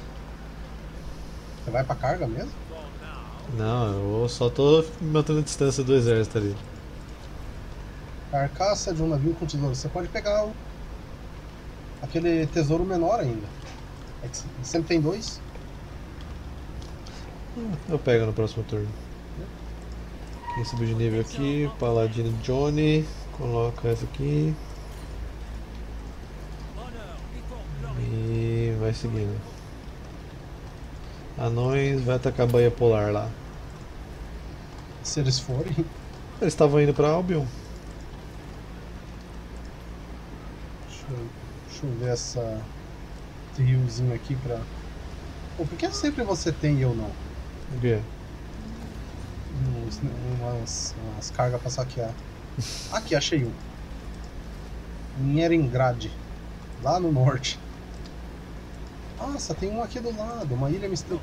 Você vai pra carga mesmo? Não, eu só tô mantendo a distância do exército ali. Carcaça de um navio com tesouro. Você pode pegar aquele tesouro menor ainda. É que sempre tem 2. Eu pego no próximo turno. Quem subiu de nível aqui? Paladino Johnny. Coloca essa aqui. E vai seguindo. Anões, vai atacar a Baía Polar lá. Se eles forem. Eles estavam indo pra Albion. Deixa eu ver esse riozinho aqui pra. Pô, por que sempre você tem e eu não? O quê? Umas cargas pra saquear. Aqui, achei um. Em Eringrad. Lá no norte. Nossa, tem um aqui do lado. Uma ilha mistura.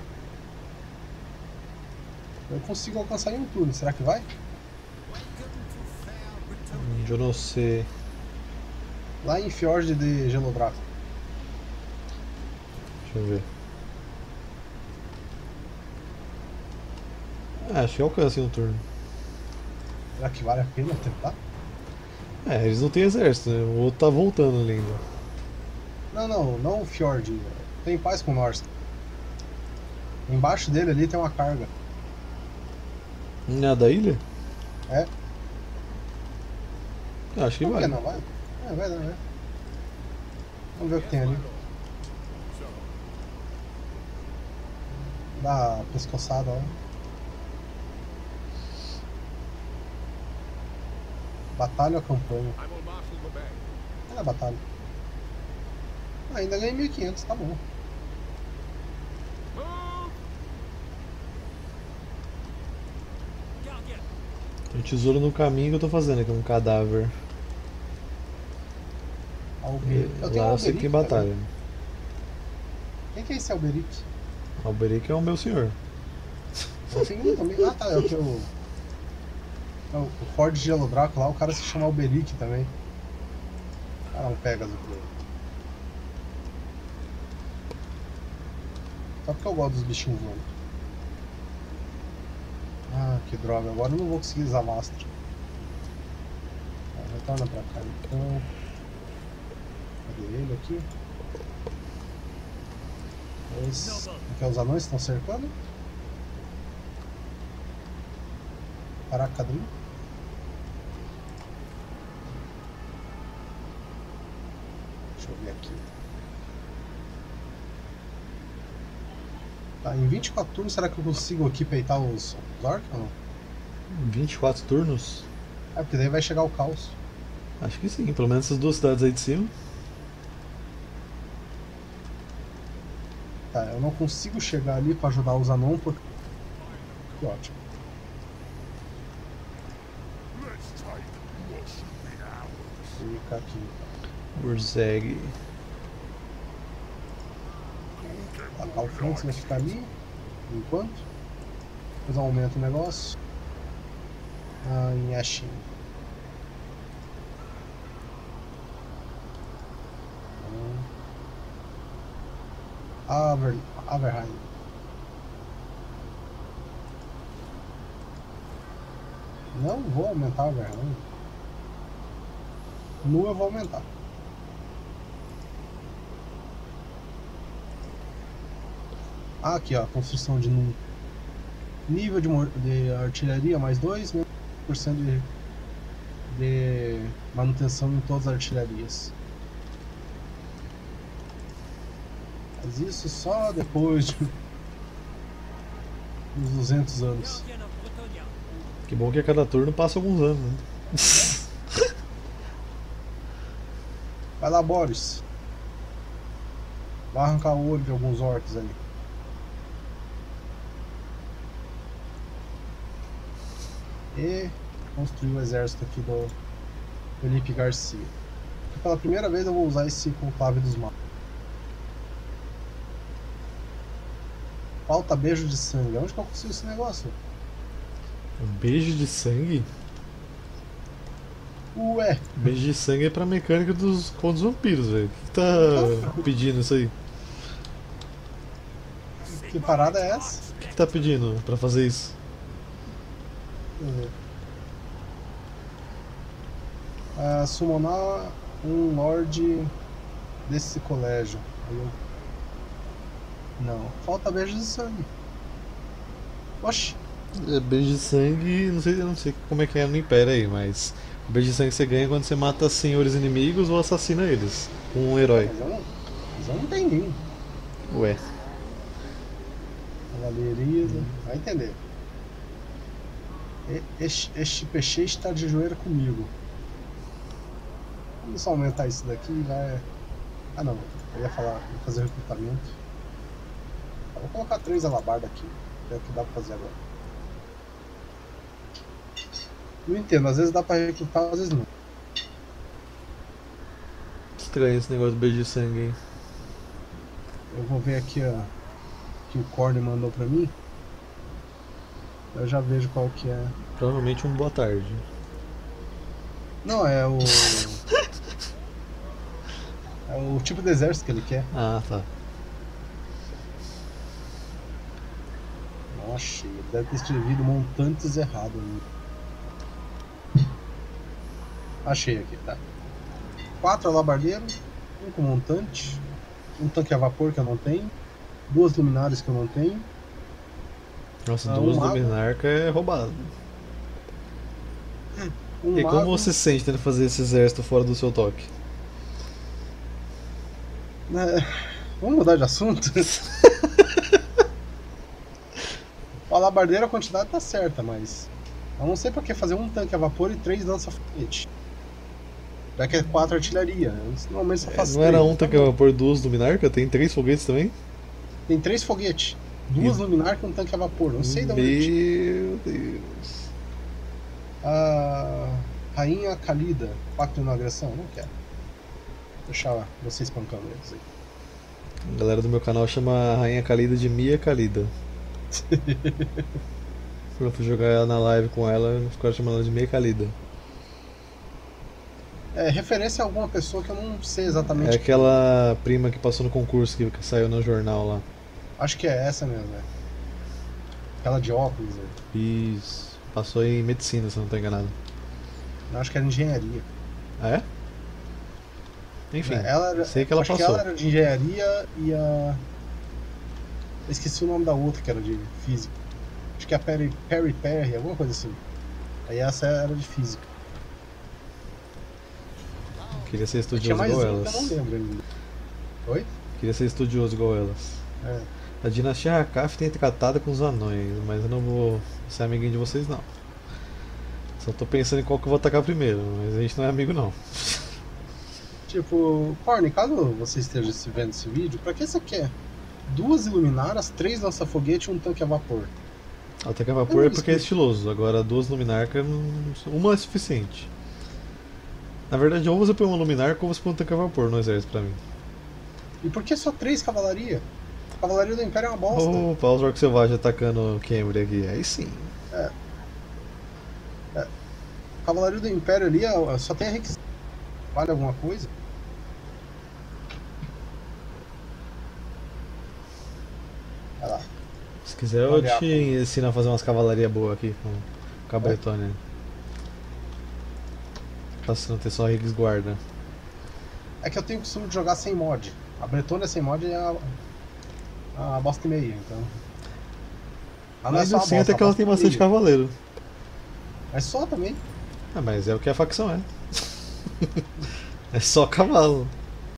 Eu consigo alcançar em um turno. Será que vai? Eu não sei. Lá em Fjord de Gelodraco. Deixa eu ver. Acho que alcança em um turno. Será que vale a pena tentar? Eles não têm exército, né? O outro tá voltando ali ainda. Não o Fjord. Tem paz com o Norsk. Embaixo dele ali tem uma carga. Na da ilha? É? Acho que Por vai. que não vai? Vai. Vamos ver o que tem ali. Dá a pescoçada lá. Batalha ou campanha? É batalha. Ainda ganhei 1500, tá bom. Tem um tesouro no caminho que eu tô fazendo aqui, um cadáver. Eu tenho Lá eu sei que tem batalha. também. Quem que é esse Alberic? Alberic é o meu senhor. Eu tenho um também. Ah tá, é o que eu. O Ford de Gelo Draco lá, o cara se chama Alberic também. Ah, um Pegasus. Só porque eu gosto dos bichinhos voando. Ah, que droga, agora eu não vou conseguir Zavastra. Retorna pra cá então. Cadê ele aqui? Os anões estão cercando. Paracadrim. Deixa eu ver aqui. Tá, em 24 turnos, será que eu consigo aqui peitar os orcs ou não? 24 turnos? É, porque daí vai chegar o caos. Acho que sim, pelo menos essas duas cidades aí de cima. Tá, eu não consigo chegar ali pra ajudar os anões porque. Que ótimo. Fica aqui. Urzeg. Tá, o Franz vai ficar ali. Enquanto. Depois aumenta o negócio. Em Ashin. Averheim. Não vou aumentar a Averheim. Nu eu vou aumentar. Aqui ó, construção de Nu. Nível de artilharia mais 2, menos 1% de manutenção em todas as artilharias. Mas isso só depois de uns 200 anos. Que bom que a cada turno passa alguns anos, né? Vai lá, Boris. Vai arrancar o olho de alguns orcs aí. E construir o exército aqui do Felipe Garcia. Pela primeira vez eu vou usar esse conclave dos maus. Falta beijo de sangue. Onde que eu consigo esse negócio? Um beijo de sangue? Ué. Beijo de sangue é pra mecânica contra os vampiros, velho. O que tá pedindo isso aí? Que parada é essa? O que tá pedindo pra fazer isso? Summonar um lord desse colégio. Aí eu... Não, falta beijo de sangue. Oxi. Beijo de sangue, eu não sei como é que é no Império aí, mas o beijo de sangue você ganha quando você mata senhores inimigos ou assassina eles com um herói. Mas eu não entendi. Ué. Cavalaria, vai entender. Este peixe está de joelho comigo. Vamos só aumentar isso daqui e vai... Ah não, eu ia falar, vou fazer recrutamento. Vou colocar 3 alabardas aqui, é o que dá pra fazer agora. Não entendo, às vezes dá pra recrutar, às vezes não. Estranho esse negócio do beijo de sangue, hein? Eu vou ver aqui que o Corne mandou pra mim. Eu já vejo qual que é. Provavelmente um boa tarde. Não, é o... é o tipo de exército que ele quer. Ah, tá. Nossa, ele deve ter escrevido montantes errado. Né? Achei aqui, tá. 4 alabardeiros, 1 com montante, um tanque a vapor que eu não tenho, 2 luminárias que eu não tenho. Nossa, 2 luminarcas é roubado. E como você se sente tendo que fazer esse exército fora do seu toque? Vamos mudar de assunto? O alabardeiro a quantidade tá certa, mas eu não sei pra que fazer um tanque a vapor e 3 lança-foguete. Já que é 4 artilharia. Normalmente só faz 3. Não era um tanque a vapor, 2 luminarcas? Tem 3 foguetes também? Tem 3 foguetes. 2 luminarcas e um tanque a vapor. Não sei de onde. Meu Deus. A Rainha Khalida, pacto de não agressão? Não quero. Deixar você espancando eles aí. A galera do meu canal chama a Rainha Khalida de Mia Khalida. Quando eu fui jogar ela na live com ela, ficaram chamando ela de Mia Khalida. É referência a alguma pessoa que eu não sei exatamente. É aquela prima que passou no concurso que saiu no jornal lá. Acho que é essa mesmo, né? Aquela de óculos. Né? Isso. Passou em medicina, se eu não estou enganado. Eu acho que era engenharia. Ah, é? Enfim, sei que ela acho passou. Que ela era de engenharia e a... Eu esqueci o nome da outra que era de física. Acho que é a Perry, alguma coisa assim. Aí essa era de física. Queria ser estudioso igual elas. Eu não lembro ainda. Oi? Queria ser estudioso igual elas. É. A dinastia Hakaf tem tratada com os anões, mas eu não vou ser amiguinho de vocês não. Só tô pensando em qual que eu vou atacar primeiro, mas a gente não é amigo não. Tipo, Corne, caso você esteja vendo esse vídeo, pra que você quer 2 iluminaras, 3 lança-foguete e um tanque a vapor? O tanque a vapor é porque é estiloso, agora 2 luminarcas, uma é suficiente. Na verdade, ou você põe uma luminarca ou você põe um tanque a vapor no exército pra mim. E por que só 3 cavalaria? A cavalaria do Império é uma bosta. Opa, os orcs selvagens atacando Cambria aqui, aí sim. A cavalaria do Império ali só tem a requisito. Vale alguma coisa? Vai lá. Se quiser eu te ensino a fazer umas cavalarias boas aqui com a Bretônia. Pra você não ter só Riggs guarda. É que eu tenho o costume de jogar sem mod. A Bretônia sem mod é a bosta e meia, então. Mas assim até que ela tem bastante cavaleiro. É só também. Ah, mas é o que a facção é. É só cavalo.